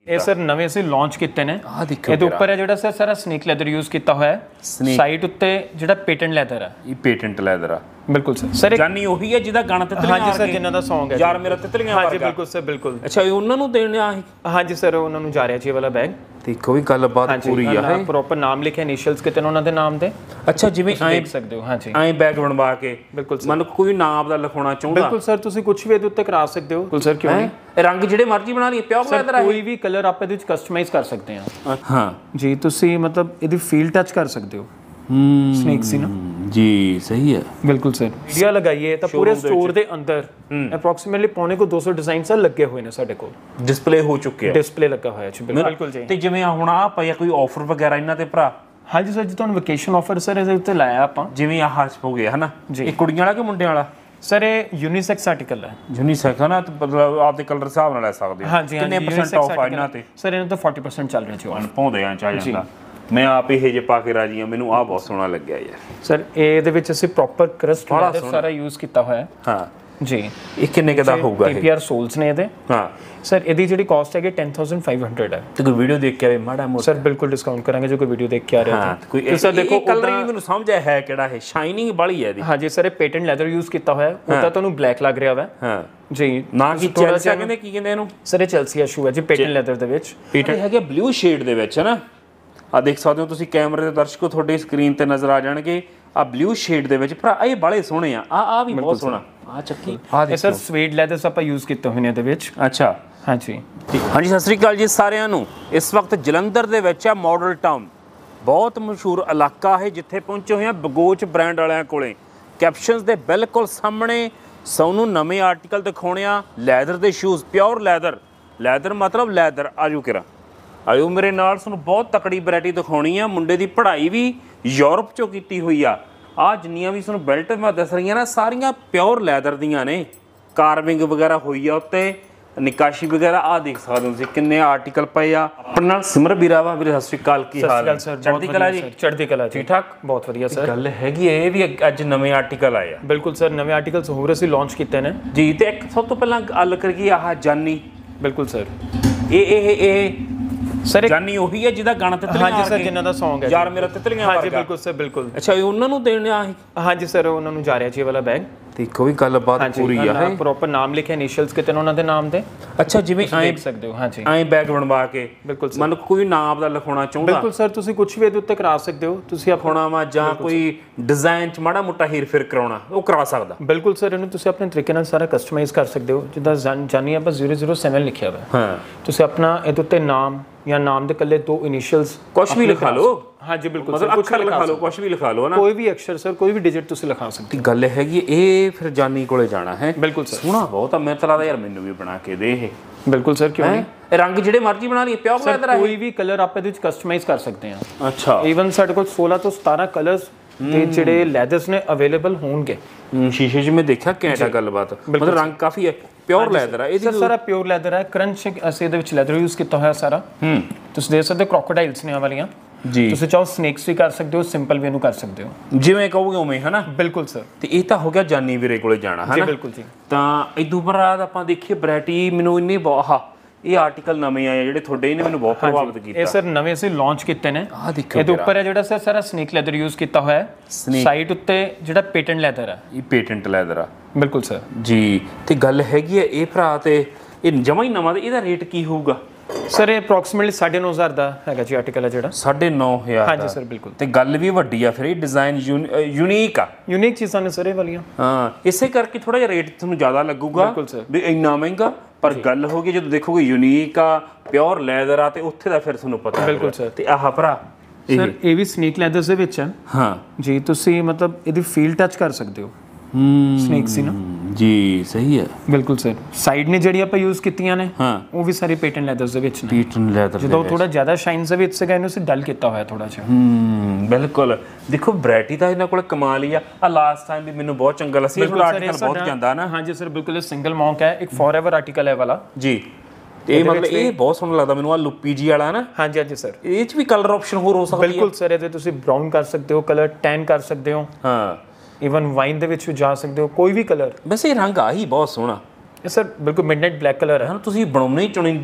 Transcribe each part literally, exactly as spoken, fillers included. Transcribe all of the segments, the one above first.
ਇਹ ਸਰ ਨਵੇਂ ਅਸੀਂ ਲਾਂਚ ਕੀਤੇ ਨੇ। ਆਹ ਦੇਖੋ ਇਹਦੇ ਉੱਪਰ ਹੈ ਜਿਹੜਾ ਸਰ ਸਾਰਾ ਸਨੇਕ ਲੈਦਰ ਯੂਜ਼ ਕੀਤਾ ਹੋਇਆ ਹੈ। ਸਾਈਡ ਉੱਤੇ ਜਿਹੜਾ ਪੇਟੈਂਟ ਲੈਦਰ ਹੈ, ਇਹ ਪੇਟੈਂਟ ਲੈਦਰ ਆ। ਬਿਲਕੁਲ ਸਰ। ਸਰ ਜਾਨੀ ਉਹੀ ਹੈ ਜਿਹਦਾ ਗਾਣਾ ਤਿਤਲੀਆਂ ਹਾਂਜੀ ਸਰ, ਜਿਨ੍ਹਾਂ ਦਾ Song ਹੈ ਯਾਰ ਮੇਰਾ ਤਿਤਲੀਆਂ ਵਰਗਾ। ਹਾਂਜੀ ਬਿਲਕੁਲ ਸਰ, ਬਿਲਕੁਲ। ਅੱਛਾ, ਇਹ ਉਹਨਾਂ ਨੂੰ ਦੇਣਾ ਹੈ? ਹਾਂਜੀ ਸਰ, ਉਹਨਾਂ ਨੂੰ ਜਾ ਰਿਹਾ ਜੀ ਇਹ ਵਾਲਾ ਬੈਗ। ਦੇਖੋ ਵੀ ਗੱਲਬਾਤ ਪੂਰੀ ਆ ਹੈ। ਪ੍ਰੋਪਰ ਨਾਮ ਲਿਖਿਆ, ਇਨੀਸ਼ੀਅਲਸ ਕਿਤੇ ਉਹਨਾਂ ਦੇ ਨਾਮ ਦੇ। ਅੱਛਾ, ਜਿਵੇਂ ਐਂ ਦੇਖ ਸਕਦੇ ਹੋ। ਹਾਂਜੀ, ਐਂ ਬੈਗ ਬਣਵਾ ਕੇ ਬਿਲਕੁਲ ਮਨ ਕੋਈ ਨਾਮ ਦਾ ਲਿਖਾਉਣਾ ਚਾਹੁੰਦਾ। ਬਿਲਕੁਲ ਸਰ, ਤੁਸੀਂ ਕੁਝ ਵੀ ਇਹਦੇ ਉੱਤੇ ਕਰਾ ਸਕਦੇ ਹੋ। ਬਿਲਕੁਲ ਸਰ, ਕਿਉਂ ਨਹੀਂ। ਰੰਗ ਜਿਹੜੇ ਮਰਜ਼ੀ ਬਣਾ ਲਈਏ, ਪਿਓਰ ਲੈਦਰ ਹੈ। ਕੋਈ ਵੀ ਕਲਰ ਆਪਾਂ ਇਹਦੇ ਵਿੱਚ ਕਸਟਮਾਈਜ਼ ਕਰ ਸਕਦੇ ਹਾਂ। ਹਾਂ ਜੀ, ਤੁਸੀਂ ਮਤਲਬ ਇਹਦੀ ਫੀਲ ਟੱਚ ਕਰ ਸਕਦੇ ਹੋ। ਹੂੰ, ਸਨੇਕ ਸੀ ਨਾ ਜੀ, ਸਹੀ ਹੈ। ਬਿਲਕੁਲ ਸਰ। ਵੀਡੀਓ ਲਗਾਈਏ ਤਾਂ ਪੂਰੇ ਸਟੋਰ ਦੇ ਅੰਦਰ ਅਪਰੋਕਸੀਮੇਟਲੀ ਪੌਣੇ ਕੋ ਦੋ ਸੌ ਡਿਜ਼ਾਈਨ ਸਰ ਲੱਗੇ ਹੋਏ ਨੇ ਸਾਡੇ ਕੋਲ। ਡਿਸਪਲੇ ਹੋ ਚੁੱਕੇ ਆ। ਡਿਸਪਲੇ ਲੱਗਾ ਹੋਇਆ ਜੀ, ਬਿਲਕੁਲ ਜੀ। ਤੇ ਜਿਵੇਂ ਹੁਣ ਆ ਪਿਆ ਕੋਈ ਆਫਰ ਵਗੈਰਾ ਇਹਨਾਂ ਤੇ ਭਰਾ? ਹਾਂਜੀ ਸਰ, ਜੀ ਤੁਹਾਨੂੰ ਵਕੇਸ਼ਨ ਆਫਰ ਸਰ ਇਹਦੇ ਉੱਤੇ ਲਾਇਆ ਆਪਾਂ। ਜਿਵੇਂ ਆਹ ਹੋ ਗਿਆ ਹਨਾ, ਇਹ ਕੁੜੀਆਂ ਵਾਲਾ ਕਿ ਮੁੰਡਿਆਂ ਵਾਲਾ? ਸਰ ਇਹ ਯੂਨੀਸੈਕਸ ਆਰਟੀਕਲ ਹੈ। ਯੂਨੀਸੈਕਸ ਨਾ, ਮਤਲਬ ਆਪਦੇ ਕਲਰ ਹਿਸਾਬ ਨਾਲ ਲੈ ਸਕਦੇ ਹੋ। ਹਾਂਜੀ, ਕਿੰਨੇ ਪਰਸੈਂਟ ਆਫ ਆ ਇਹਨਾਂ ਤੇ? ਸਰ ਇਹਨਾਂ ਤੋਂ ਚਾਲੀ ਪਰਸੈਂਟ ਚੱਲ ਰਿਹਾ ਜੀ। ਪਾਉਂਦੇ ਆ ਚਾ ਜਾਂਦਾ। ਮੈਂ ਆਪ ਇਹ ਜੇ ਪਾ ਕੇ ਰਾਜੀ ਆ, ਮੈਨੂੰ ਆਹ ਬਹੁਤ ਸੋਹਣਾ ਲੱਗਿਆ ਯਾਰ। ਸਰ ਇਹਦੇ ਵਿੱਚ ਅਸੀਂ ਪ੍ਰੋਪਰ ਕਰਸਟ ਲੈਦਰ ਸਾਰਾ ਯੂਜ਼ ਕੀਤਾ ਹੋਇਆ ਹੈ। ਹਾਂ ਜੀ। ਇਹ ਕਿੰਨੇ ਕੁ ਦਾ ਹੋਊਗਾ? ਇਹ ਟੀਪੀਆਰ ਸੋਲਸ ਨੇ ਇਹਦੇ। ਹਾਂ ਸਰ ਇਹਦੀ ਜਿਹੜੀ ਕਾਸਟ ਹੈਗੀ ਦਸ ਹਜ਼ਾਰ ਪੰਜ ਸੌ ਹੈ। ਤੇ ਕੋਈ ਵੀਡੀਓ ਦੇਖ ਕੇ ਆਵੇ ਮਾੜਾ ਮੋਟਾ? ਸਰ ਬਿਲਕੁਲ ਡਿਸਕਾਊਂਟ ਕਰਾਂਗੇ ਜੋ ਕੋਈ ਵੀਡੀਓ ਦੇਖ ਕੇ ਆ ਰਿਹਾ ਹੈ। ਕੋਈ ਸਰ ਦੇਖੋ ਕਲਰ ਹੀ ਮੈਨੂੰ ਸਮਝ ਆਇਆ ਹੈ ਕਿਹੜਾ ਹੈ, ਸ਼ਾਈਨਿੰਗ ਵਾਲੀ ਹੈ ਇਹਦੀ। ਹਾਂਜੀ ਸਰ, ਇਹ ਪੇਟੈਂਟ ਲੈਦਰ ਯੂਜ਼ ਕੀਤਾ ਹੋਇਆ ਹੈ। ਉਹ ਤਾਂ ਤੁਹਾਨੂੰ ਬਲੈਕ ਲੱਗ ਰਿਹਾ ਵਾ। ਹਾਂ ਜੀ। ਨਾ ਕੀ ਚੈਲਸੀਆ ਕਹਿੰਦੇ, ਕੀ ਕਹਿੰਦੇ ਇਹਨੂੰ? ਸਰ ਇਹ ਚੈਲਸੀਆ ਸ਼ੂ ਹੈ ਜੀ, ਪੇਟੈਂਟ ਲੈਦਰ ਦੇ ਵਿੱਚ। ਪੇਟੈਂਟ ਹੈਗੇ ਬਲੂ ਸ਼ੇਡ ਦੇ ਵਿੱਚ ਹੈ ਨਾ। ਆ ਦੇਖ ਸਕਦੇ ਹੋ ਤੁਸੀਂ, ਕੈਮਰੇ ਦੇ ਦਰਸ਼ਕੋ ਤੁਹਾਡੇ ਸਕਰੀਨ ਤੇ ਨਜ਼ਰ ਆ ਜਾਣਗੇ। ਆ ਬਲੂ ਸ਼ੇਡ ਦੇ ਵਿੱਚ ਭਰਾ ਇਹ ਬਾਲੇ ਸੋਹਣੇ ਆ। ਆ ਆ ਵੀ ਬਹੁਤ ਸੋਹਣਾ। ਆ ਚੱਕੀ ਇਹ ਸਰ ਸਵੀਟ ਲੈਦਰਸ ਆਪਾਂ ਯੂਜ਼ ਕੀਤੇ ਹੋਏ ਨੇ ਇਹਦੇ ਵਿੱਚ। ਅੱਛਾ, ਹਾਂਜੀ। ਹਾਂਜੀ, ਸਤਿ ਸ੍ਰੀ ਅਕਾਲ ਜੀ ਸਾਰਿਆਂ ਨੂੰ। ਇਸ ਵਕਤ ਜਲੰਧਰ ਦੇ ਵਿੱਚ ਆ ਮਾਡਲ ਟਾਊਨ, ਬਹੁਤ ਮਸ਼ਹੂਰ ਇਲਾਕਾ ਹੈ ਜਿੱਥੇ ਪਹੁੰਚੇ ਹੋਏ ਆ ਬਗੋਚ ਬ੍ਰਾਂਡ ਵਾਲਿਆਂ ਕੋਲੇ। ਕੈਪਸ਼ਨਸ ਦੇ ਬਿਲਕੁਲ ਸਾਹਮਣੇ ਸਾਨੂੰ ਨਵੇਂ ਆਰਟੀਕਲ ਦਿਖਾਉਣੇ ਆ। ਲੈਦਰ ਦੇ ਸ਼ੂਜ਼, ਪਿਓਰ ਲੈਦਰ। ਲੈਦਰ ਮਤਲਬ ਲੈਦਰ। ਆਜੋ ਕਿਰਾ ਆਇਓ ਮੇਰੇ ਨਾਲ, ਤੁਹਾਨੂੰ ਬਹੁਤ ਤਕੜੀ ਵੈਰਾਈਟੀ ਦਿਖਾਉਣੀ ਆ। ਮੁੰਡੇ ਦੀ ਪੜ੍ਹਾਈ ਵੀ ਯੂਰਪ ਚੋਂ ਕੀਤੀ ਹੋਈ ਆ। ਆ ਜਿੰਨੀਆਂ ਵੀ ਤੁਹਾਨੂੰ ਬੈਲਟ ਮੈਂ ਦੱਸ ਰਹੀਆਂ ਨਾ, ਸਾਰੀਆਂ ਪਿਓਰ ਲੈਦਰ ਦੀਆਂ ਨੇ। ਕਾਰਵਿੰਗ ਵਗੈਰਾ ਹੋਈ ਆ ਉੱਤੇ, ਨਿਕਾਸ਼ੀ ਵਗੈਰਾ। ਆ ਦੇਖ ਸਕਦੇ ਹੋ ਤੁਸੀਂ ਕਿੰਨੇ ਆਰਟੀਕਲ ਪਏ ਆ। ਆਪਣੇ ਨਾਲ ਸਿਮਰ ਵੀਰਾ ਵਾ। ਵੀਰੇ ਸਤਿ ਸ਼੍ਰੀ ਅਕਾਲ, ਕੀ ਹਾਲ ਹੈ? ਚੜ੍ਹਦੀ ਕਲਾ ਜੀ? ਚੜ੍ਹਦੀ ਕਲਾ ਜੀ, ਠੀਕ ਠਾਕ, ਬਹੁਤ ਵਧੀਆ ਸਰ। ਗੱਲ ਹੈਗੀ ਇਹ ਵੀ ਅੱਜ ਨਵੇਂ ਆਰਟੀਕਲ ਆਏ ਆ। ਬਿਲਕੁਲ ਸਰ, ਨਵੇਂ ਆਰਟੀਕਲਸ ਹੋਰ ਅਸੀਂ ਲਾਂਚ ਕੀਤੇ ਨੇ ਜੀ। ਤੇ ਇੱਕ ਸਭ ਤੋਂ ਪਹਿਲਾਂ ਗੱਲ ਕਰੀਏ ਆਹ ਜਾਨੀ। ਬਿਲਕੁਲ ਸਰ, ਇਹ ਇਹ ਇਹ ਸਰ ਜਾਨੀ ਉਹੀ ਹੈ ਜਿਹਦਾ ਗਾਣਾ ਤਿਤਲੀਆਂ। ਹਾਂਜੀ ਸਰ, ਜਿਨ੍ਹਾਂ ਦਾ Song ਹੈ ਯਾਰ ਮੇਰਾ ਤਿਤਲੀਆਂ ਵਰਗਾ। ਹਾਂਜੀ ਬਿਲਕੁਲ ਸਰ, ਬਿਲਕੁਲ। ਅੱਛਾ, ਇਹ ਉਹਨਾਂ ਨੂੰ ਦੇਣਾ ਹੈ? ਹਾਂਜੀ ਸਰ, ਉਹਨਾਂ ਨੂੰ ਜਾ ਰਿਹਾ ਜੀ ਇਹ ਵਾਲਾ ਬੈਗ। ਦੇਖੋ ਵੀ ਗੱਲਬਾਤ ਪੂਰੀ ਆ ਹੈ। ਪ੍ਰੋਪਰ ਨਾਮ ਲਿਖਿਆ, ਇਨੀਸ਼ੀਅਲਸ ਕਿਤੇ ਉਹਨਾਂ ਦੇ ਨਾਮ ਦੇ। ਅੱਛਾ, ਜਿਵੇਂ ਐਂ ਦੇਖ ਸਕਦੇ ਹੋ। ਹਾਂਜੀ, ਐਂ ਬੈਗ ਬਣਵਾ ਕੇ ਬਿਲਕੁਲ ਮਨ ਕੋਈ ਨਾਮ ਦਾ ਲਿਖਾਉਣਾ ਚਾਹੁੰਦਾ। ਬਿਲਕੁਲ ਸਰ, ਤੁਸੀਂ ਕੁਝ ਵੀ ਇਹਦੇ ਉੱਤੇ ਕਰਾ ਸਕਦੇ ਹੋ। ਤੁਸੀਂ ਆਪਣਾ ਵਾ ਜਾਂ ਕੋਈ ਡਿਜ਼ਾਈਨ ਚ ਮਾੜਾ ਮੋਟਾ ਹੀਰ ਫੇਰ ਕਰਾਉਣਾ, ਉਹ ਕਰਾ ਸਕਦਾ। ਬਿਲਕੁਲ ਸਰ, ਇਹਨੂੰ ਤੁਸੀਂ ਆਪਣੇ ਤਰੀਕੇ ਨਾਲ ਸਾਰਾ ਕਸਟਮਾਈਜ਼ ਕਰ ਸਕਦੇ ਹੋ। ਜਿੱਦਾਂ ਜਾਨੀ ਆਪਾਂ ਜ਼ੀਰੋ ਜ਼ੀਰੋ ਸੈਵਨ ਲਿਖਿਆ ਹੋਇਆ। ਹਾਂ, ਤੁਸੀਂ ਆਪਣਾ ਇਹਦੇ ਉੱਤੇ ਨਾਮ ਜਾਂ ਨਾਮ ਦੇ ਇਕੱਲੇ ਦੋ ਇਨੀਸ਼ੀਅਲਸ ਕੁਝ ਵੀ ਲਿਖਾ ਲਓ। ਹਾਂਜੀ ਬਿਲਕੁਲ, ਮਤਲਬ ਅੱਖਰ ਲਿਖਾ ਲਓ, ਕੁਝ ਵੀ ਲਿਖਾ ਲਓ ਨਾ। ਕੋਈ ਵੀ ਅਕਸ਼ਰ ਸਰ, ਕੋਈ ਵੀ ਡਿਜਿਟ ਤੁਸੀਂ ਲਿਖਾ ਸਕਦੇ ਹੋ। ਗੱਲ ਹੈਗੀ ਇਹ ਫਿਰ ਜਾਨੀ ਕੋਲੇ ਜਾਣਾ ਹੈ। ਬਿਲਕੁਲ ਸਰ, ਸੋਹਣਾ ਬਹੁਤ ਆ। ਮੈਨੂੰ ਤਾਂ ਲੱਗਦਾ ਯਾਰ ਮੈਨੂੰ ਵੀ ਬਣਾ ਕੇ ਦੇ ਇਹ। ਬਿਲਕੁਲ ਸਰ, ਕਿਉਂ ਨਹੀਂ। ਰੰਗ ਜਿਹੜੇ ਮਰਜ਼ੀ ਬਣਾ ਲਈਏ, ਪਿਓਰ ਲੈਦਰ ਹੈ। ਕੋਈ ਵੀ ਕਲਰ ਆਪਾਂ ਇਹਦੇ ਵਿੱਚ ਕਸਟਮਾਈਜ਼ ਕਰ ਸਕਦੇ ਹਾਂ। ਅੱਛਾ, ਈਵਨ ਸਾਡੇ ਕੋਲ ਸੋਲਾਂ ਤੋਂ ਸਤਾਰਾਂ ਕਲਰਸ ਤੇ ਜਿਹੜੇ ਲੈਦਰਸ ਨੇ ਅਵੇਲੇਬਲ ਹੋਣਗੇ। ਸ਼ੀਸ਼ੇ 'ਚ ਮੈਂ ਦੇਖਿਆ ਘੈਂਟਾ ਗੱਲਬਾਤ। ਮਤਲਬ ਰੰਗ ਕਾਫੀ ਹੈ, ਪਿਓਰ ਲੈਦਰ ਹੈ। ਇਹਦੀ ਸਾਰਾ ਪਿਓਰ ਲੈਦਰ ਹੈ। ਕਰੰਚ ਅਸੀਂ ਇਹਦੇ ਵਿੱਚ ਲੈਦਰ ਯੂਜ਼ ਕੀਤਾ ਹੋਇਆ ਸਾਰਾ। ਹੂੰ, ਤੁਸੀਂ ਦੇਖ ਸਕਦੇ ਹੋ ਕ੍ਰੋਕੋਡਾਈਲਸ ਨੇ ਆ ਵਾਲੀਆਂ ਜੀ। ਤੁਸੀਂ ਚਾਹੋ ਸਨੇਕਸ ਵੀ ਕਰ ਸਕਦੇ ਹੋ, ਸਿੰਪਲ ਵੀ ਇਹਨੂੰ ਕਰ ਸਕਦੇ ਹੋ, ਜਿਵੇਂ ਕਹੋਗੇ ਉਵੇਂ, ਹਨਾ। ਬਿਲਕੁਲ ਸਰ। ਤੇ ਇਹ ਤਾਂ ਹੋ ਗਿਆ ਜਾਨੀ ਵੀਰੇ ਕੋਲੇ ਜਾਣਾ, ਹਨਾ। ਬਿਲਕੁਲ ਜੀ। ਤਾਂ ਇਦੋਂ ਬਾਅਦ ਆਪਾਂ ਦੇਖੀਏ ਵੈਰਾਈਟੀ। ਮੈਨੂੰ ਇੰਨੇ ਬਹੁਤ ਇਹ ਆਰਟੀਕਲ ਨਵੇਂ ਆਏ ਜਿਹੜੇ ਤੁਹਾਡੇ, ਇਹਨੇ ਮੈਨੂੰ ਬਹੁਤ ਪ੍ਰਭਾਵਿਤ ਕੀਤਾ। ਇਹ ਸਰ ਨਵੇਂ ਅਸੀਂ ਲਾਂਚ ਕੀਤੇ ਨੇ। ਆਹ ਦੇਖੋ, ਇਹਦੇ ਉੱਪਰ ਹੈ ਜਿਹੜਾ ਸਰ ਸਾਰਾ ਸਨੇਕ ਲੈਦਰ ਯੂਜ਼ ਕੀਤਾ ਹੋਇਆ ਹੈ। ਸਾਈਡ ਉੱਤੇ ਜਿਹੜਾ ਪੇਟੈਂਟ ਲੈਦਰ ਹੈ, ਇਹ ਪੇਟੈਂਟ ਲੈਦਰ ਆ। ਬਿਲਕੁਲ ਸਰ ਜੀ। ਤੇ ਗੱਲ ਹੈਗੀ ਹੈ ਇਹ ਭਰਾ, ਤੇ ਇਹ ਜਮਾ ਹੀ ਨਵਾਂ। ਤੇ ਇਹਦਾ ਰੇਟ ਕੀ ਹੋਊਗਾ? ਸਰ ਇਹ ਅਪਰੋਕਸੀਮੇਟਲੀ ਸਾਢੇ ਨੌ ਹਜ਼ਾਰ ਦਾ ਹੈਗਾ ਜੀ ਆਰਟੀਕਲ ਹੈ ਜਿਹੜਾ। ਸਾਢੇ ਨੌ ਹਜ਼ਾਰ? ਹਾਂਜੀ ਸਰ, ਬਿਲਕੁਲ। ਤੇ ਗੱਲ ਵੀ ਵੱਡੀ ਆ ਫਿਰ। ਇਹ ਡਿਜ਼ਾਈਨ ਯੂਨੀਕ ਆ, ਯੂਨੀਕ ਚੀਜ਼ਾਂ ਨੇ ਸਰ ਇਹ ਵਾਲੀਆਂ। ਹਾਂ, ਇਸੇ ਕਰਕੇ ਥੋੜਾ ਜਿਹਾ ਰੇਟ ਤੁਹਾਨੂੰ ਜ਼ਿਆਦਾ ਲੱਗੂਗਾ। ਬਿਲਕੁਲ ਸਰ, ਵੀ ਇੰਨਾ ਮਹਿੰਗਾ। ਪਰ ਗੱਲ ਹੋ ਗਈ ਜਦੋਂ ਦੇਖੋਗੇ ਯੂਨੀਕ ਆ, ਪਿਓਰ ਲੈਦਰ ਆ, ਤੇ ਉੱਥੇ ਦਾ ਫਿਰ ਤੁਹਾਨੂੰ ਪਤਾ। ਬਿਲਕੁਲ ਸਰ। ਤੇ ਆਹ ਭਰਾ ਸਰ ਇਹ ਵੀ ਸਨੇਕ ਲੈਦਰਸ ਦੇ ਵਿੱਚ ਹੈ। ਹਾਂ ਜੀ, ਤੁਸੀਂ ਮਤਲਬ ਇਹਦੀ ਫੀਲ ਟੱਚ ਕਰ ਸਕਦੇ ਹੋ। ਹੂੰ, ਸਨੇਕ ਸੀ ਨਾ ਜੀ, ਸਹੀ ਹੈ। ਬਿਲਕੁਲ ਸਰ। ਸਾਈਡ ਨੇ ਜਿਹੜੀ ਆਪਾਂ ਯੂਜ਼ ਕੀਤੀਆਂ ਨੇ, ਹਾਂ, ਉਹ ਵੀ ਸਾਰੇ ਪੇਟੈਂਟ ਲੈਦਰਸ ਦੇ ਵਿੱਚ ਨੇ। ਪੇਟੈਂਟ ਲੈਦਰ ਜਦੋਂ ਥੋੜਾ ਜ਼ਿਆਦਾ ਸ਼ਾਈਨਸ ਦੇ ਵਿੱਚ ਸੀਗਾ, ਇਹਨੂੰ ਅਸੀਂ ਡਲ ਕੀਤਾ ਹੋਇਆ ਥੋੜਾ ਜਿਹਾ। ਹੂੰ, ਬਿਲਕੁਲ। ਦੇਖੋ ਵੈਰਾਈਟੀ ਤਾਂ ਇਹਨਾਂ ਕੋਲ ਕਮਾਲ ਹੀ ਆ। ਆ ਲਾਸਟ ਟਾਈਮ ਵੀ ਮੈਨੂੰ ਬਹੁਤ ਚੰਗਾ ਲੱਗਾ। ਇਹ ਆਰਟੀਕਲ ਬਹੁਤ ਜਾਂਦਾ ਨਾ। ਹਾਂਜੀ ਸਰ, ਬਿਲਕੁਲ। ਇਹ ਸਿੰਗਲ ਮੌਂਕ ਹੈ, ਇੱਕ ਫੋਰਐਵਰ ਆਰਟੀਕਲ ਹੈ ਵਾਲਾ ਜੀ। ਤੇ ਮਤਲਬ ਇਹ ਬਹੁਤ ਸੋਹਣਾ ਲੱਗਦਾ ਮੈਨੂੰ। ਆ ਲੁੱਪੀ ਜੀ ਵਾਲਾ ਨਾ। ਹਾਂਜੀ ਹਾਂਜੀ ਸਰ। ਇਹ 'ਚ ਵੀ ਕਲਰ ਆਪਸ਼ਨ ਹੋਰ ਹੋ ਸਕਦੀ ਹੈ? ਬਿਲਕੁਲ ਸਰ। ਇਹਦੇ ਤੁਸੀਂ ਬਰਾਊਨ ਕਰ ਸਕਦੇ ਹੋ, ਕਲਰ ਟੈਨ ਕਰ ਸਕਦੇ ਹੋ। ਹਾਂ, ਈਵਨ ਵਾਈਨ ਦੇ ਵਿੱਚ ਵੀ ਜਾ ਸਕਦੇ ਹੋ, ਕੋਈ ਵੀ ਕਲਰ। ਵੈਸੇ ਇਹ ਰੰਗ ਆ ਹੀ ਬਹੁਤ ਸੋਹਣਾ। ਇਹ ਸਰ ਬਿਲਕੁਲ ਮਿਡਨਾਈਟ ਬਲੈਕ ਕਲਰ ਹੈ। ਤੁਸੀਂ ਬਣਾਉਣਾ ਹੀ ਚੁਣੀਦਾ।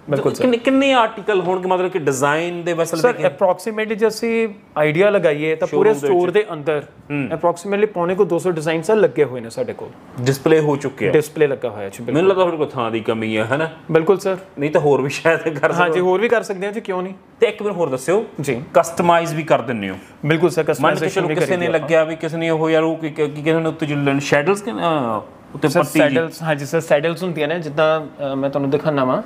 ਬਿਲਕੁਲ ਕਿੰਨੇ ਕਿੰਨੇ ਆਰਟੀਕਲ ਹੋਣਗੇ ਮਤਲਬ ਕਿ ਡਿਜ਼ਾਈਨ ਦੇ ਵਸਲ ਸਰ ਅਪਰੋਕਸੀਮੇਟਲੀ ਜੇ ਅਸੀਂ ਆਈਡੀਆ ਲਗਾਈਏ ਤਾਂ ਪੂਰੇ ਸਟੋਰ ਦੇ ਅੰਦਰ ਅਪਰੋਕਸੀਮੇਟਲੀ ਪੌਣੇ ਕੋ ਦੋ ਸੌ ਡਿਜ਼ਾਈਨ ਸਰ ਲੱਗੇ ਹੋਏ ਨੇ ਸਾਡੇ ਕੋਲ, ਡਿਸਪਲੇ ਹੋ ਚੁੱਕੇ ਆ, ਡਿਸਪਲੇ ਲੱਗਾ ਹੋਇਆ ਜੀ। ਮੈਨੂੰ ਲੱਗਦਾ ਤੁਹਾਡੇ ਕੋਲ ਥਾਂ ਦੀ ਕਮੀ ਹੈ ਹਨਾ? ਬਿਲਕੁਲ ਸਰ, ਨਹੀਂ ਤਾਂ ਹੋਰ ਵੀ ਸ਼ਾਇਦ ਕਰ ਸਕਦੇ। ਹਾਂਜੀ ਹੋਰ ਵੀ ਕਰ ਸਕਦੇ ਹਾਂ ਜੀ, ਕਿਉਂ ਨਹੀਂ। ਤੇ ਇੱਕ ਵਾਰ ਹੋਰ ਦੱਸਿਓ ਜੀ, ਕਸਟਮਾਈਜ਼ ਵੀ ਕਰ ਦਿੰਦੇ ਹੋ? ਬਿਲਕੁਲ ਸਰ, ਕਸਟਮਾਈਜ਼ੇਸ਼ਨ ਵੀ ਕਿਸੇ ਨੇ ਲੱਗਿਆ ਵੀ ਕਿਸੇ ਨੇ ਉਹ ਯਾਰ ਉਹ ਕਿਸੇ ਨੇ ਉੱਤੇ ਜੋ ਸ਼ੈਡਲਸ ਕਿ ਉੱਤੇ ਪੱਟੀ ਸੈਡਲਸ, ਹਾਂਜੀ ਸਰ ਸੈਡਲਸ ਹੁੰਦੀਆਂ ਨੇ ਜਿੱਦਾਂ ਮੈਂ ਤੁਹਾਨੂੰ ਦਿਖਾਣਾ ਵਾ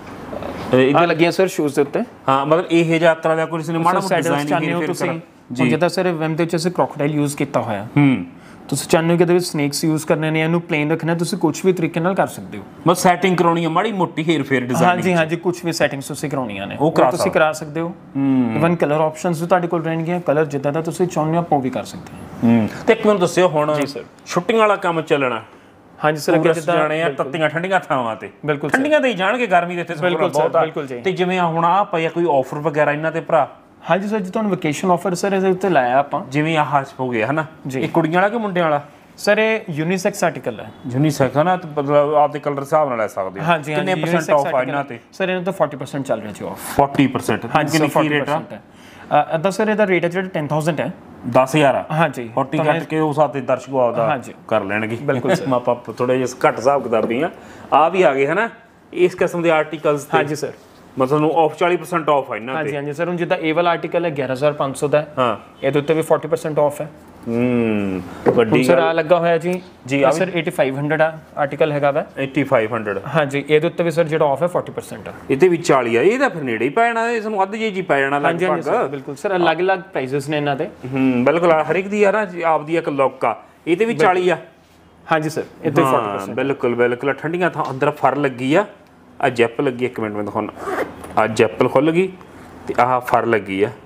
ਆ ਲੱਗੀਆਂ ਸਰ ਸ਼ੂਜ਼ ਦੇ ਉੱਤੇ। ਹਾਂ ਮਤਲਬ ਇਹ ਜਿਹਾ ਤਰ੍ਹਾਂ ਦਾ ਕੋਈ ਕਿਸੇ ਨੇ ਮਾੜਾ ਮੋਟਾ ਡਿਜ਼ਾਈਨ ਚਾਹੁੰਦੇ ਹੋ ਤੁਸੀਂ ਜੀ, ਜਿੱਦਾਂ ਸਰ ਵੈਮ ਦੇ ਵਿੱਚ ਅਸੀਂ ਕ੍ਰੋਕੋਡਾਈਲ ਯੂਜ਼ ਕੀਤਾ ਹੋਇਆ, ਹੂੰ ਤੁਸੀਂ ਚਾਹੁੰਦੇ ਹੋ ਕਿ ਇਹਦੇ ਵਿੱਚ ਸਨੇਕਸ ਯੂਜ਼ ਕਰਨੇ ਨੇ, ਇਹਨੂੰ ਪਲੇਨ ਰੱਖਣਾ, ਤੁਸੀਂ ਕੁਝ ਵੀ ਤਰੀਕੇ ਨਾਲ ਕਰ ਸਕਦੇ ਹੋ। ਮਤਲਬ ਸੈਟਿੰਗ ਕਰਾਉਣੀ ਹੈ ਮਾੜੀ ਮੋਟੀ ਹੇਰ ਫੇਰ ਡਿਜ਼ਾਈਨ, ਹਾਂਜੀ ਹਾਂਜੀ ਕੁਝ ਵੀ ਸੈਟਿੰਗਸ ਤੁਸੀਂ ਕਰਾਉਣੀਆਂ ਨੇ ਉਹ ਤੁਸੀਂ ਕਰਾ ਸਕਦੇ ਹੋ। ਇਵਨ ਕਲਰ ਆਪਸ਼ਨਸ ਵੀ ਤੁਹਾਡੇ ਕੋਲ ਰਹਿਣਗੀਆਂ, ਕਲਰ ਜਿੱਦਾਂ ਦਾ ਤੁਸੀਂ ਚਾਹੁੰਦੇ ਹੋ ਆਪਾਂ ਉਹ ਵੀ ਕਰ ਸਕਦੇ ਹਾਂ। ਤੇ ਇੱਕ ਮੈਨੂੰ ਦੱਸਿਓ ਹੁਣ ਛੁੱਟੀਆਂ ਵਾਲਾ ਕੰਮ ਚੱਲਣਾ? ਹਾਂਜੀ ਸਰ, ਅੱਗੇ ਜਿੱਦਾਂ ਜਾਣੇ ਆ ਤੱਤੀਆਂ ਠੰਡੀਆਂ ਥਾਵਾਂ ਤੇ, ਬਿਲਕੁਲ ਠੰਡੀਆਂ ਤੇ ਹੀ ਜਾਣਗੇ, ਗਰਮੀ ਦੇ ਇੱਥੇ ਬਹੁਤ ਆ। ਤੇ ਜਿਵੇਂ ਹੁਣ ਆ ਪਿਆ ਕੋਈ ਆਫਰ ਵਗੈਰਾ ਇਹਨਾਂ ਤੇ ਭਰਾ? ਹਾਂਜੀ ਸਰ, ਜੀ ਤੁਹਾਨੂੰ ਵਕੇਸ਼ਨ ਆਫਰ ਸਰ ਇਹਦੇ ਉੱਤੇ ਲਾਇਆ ਆਪਾਂ, ਜਿਵੇਂ ਆਹ ਹੋ ਗਿਆ ਹਨਾ, ਇਹ ਕੁੜੀਆਂ ਵਾਲਾ ਕਿ ਮੁੰਡਿਆਂ ਵਾਲਾ? ਸਰ ਇਹ ਯੂਨੀਸੈਕਸ ਆਰਟੀਕਲ ਹੈ। ਯੂਨੀਸੈਕਸ ਹੈ ਨਾ, ਮਤਲਬ ਆਪਦੇ ਕਲਰ ਹਿਸਾਬ ਨਾਲ ਲੈ ਸਕਦੇ ਹੋ। ਹਾਂਜੀ ਕਿੰਨੇ ਪਰਸੈਂਟ ਆਫ ਆ ਇਹਨਾਂ ਤੇ? ਸਰ ਇਹਨਾਂ ਤੇ forty percent ਚੱਲ ਰਿਹਾ ਜੀ ਆਫ। forty percent ਹਾਂਜੀ ਸਰ, forty percent ਹੈ। ਅੱਦਾ ਸਰ ਇਹਦਾ ਰੇਟ ਹੈ ਜਿਹੜਾ ten thousand ਹੈ, ਦਸ ਹਜ਼ਾਰ ਆ। ਹਾਂਜੀ forty ਕੱਟ ਕੇ ਉਸ ਹੱਥ ਤੇ ਦਰਸ਼ਕ ਆਪਦਾ ਕਰ ਲੈਣਗੇ। ਬਿਲਕੁਲ ਸਰ, ਆਪਾਂ ਥੋੜੇ ਜਿਹਾ ਘੱਟ ਹਿਸਾਬ ਕਰਦੀ ਆ। ਆ ਵੀ ਆ ਗਏ ਹਨਾ ਇਸ ਕਿਸਮ ਦੇ ਆਰਟੀਕਲਸ ਤੇ? ਹਾਂਜੀ ਸਰ, ਮਤਲਬ ਨੂੰ ਆਫ forty percent ਆਫ ਹੈ ਇਹਨਾਂ ਤੇ? ਹਾਂਜੀ ਹਾਂਜੀ ਸਰ, ਹੁਣ ਜਿੱਦਾਂ ਇਹ ਵਾਲਾ ਆਰਟੀਕਲ ਹੈ ਗਿਆਰਾਂ ਹਜ਼ਾਰ ਪੰਜ ਸੌ ਦਾ, ਹਾਂ ਇਹਦੇ ਉੱਤੇ ਵੀ forty percent ਆਫ ਹੈ। ਹੂੰ ਵੱਡੀ ਸਰ ਆ ਲੱਗਾ ਹੋਇਆ ਜੀ ਜੀ ਆ ਸਰ eighty-five hundred ਆ ਆਰਟੀਕਲ ਹੈਗਾ ਵਾ, eighty-five hundred। ਹਾਂਜੀ ਇਹਦੇ ਉੱਤੇ ਵੀ ਸਰ ਜਿਹੜਾ ਆਫ ਹੈ forty percent ਆ। ਇਹਦੇ ਵੀ forty ਆ, ਇਹ ਤਾਂ ਫਿਰ ਨੇੜੇ ਹੀ ਪੈ ਜਾਣਾ, ਇਸ ਨੂੰ ਅੱਧ ਜੇ ਜੀ ਪੈ ਜਾਣਾ ਲਗਭਗ। ਹਾਂਜੀ ਸਰ ਬਿਲਕੁਲ ਸਰ, ਅਲੱਗ-ਅਲੱਗ ਪ੍ਰਾਈਸਸ ਨੇ ਇਹਨਾਂ ਦੇ। ਹੂੰ ਬਿਲਕੁਲ, ਹਰ ਇੱਕ ਦੀ ਆ ਨਾ ਆਪਦੀ ਇੱਕ ਲੁੱਕ ਆ। ਇਹਦੇ ਵੀ forty ਆ? ਹਾਂਜੀ ਸਰ ਇਹਦੇ forty percent ਬਿਲਕੁਲ ਬਿਲਕੁਲ। ਠੰਡੀਆਂ ਥਾਂ ਅੰਦਰ ਫਰ ਲੱਗੀ ਆ, ਆ ਜੈਪ ਲੱਗੀ, ਇੱਕ ਮਿੰਟ ਮੈਂ ਦਿਖਾਉਣਾ। ਆ ਜੈਪਲ ਖੁੱਲ ਗਈ ਤੇ ਆਹ ਫਰ ਲੱਗੀ ਆ,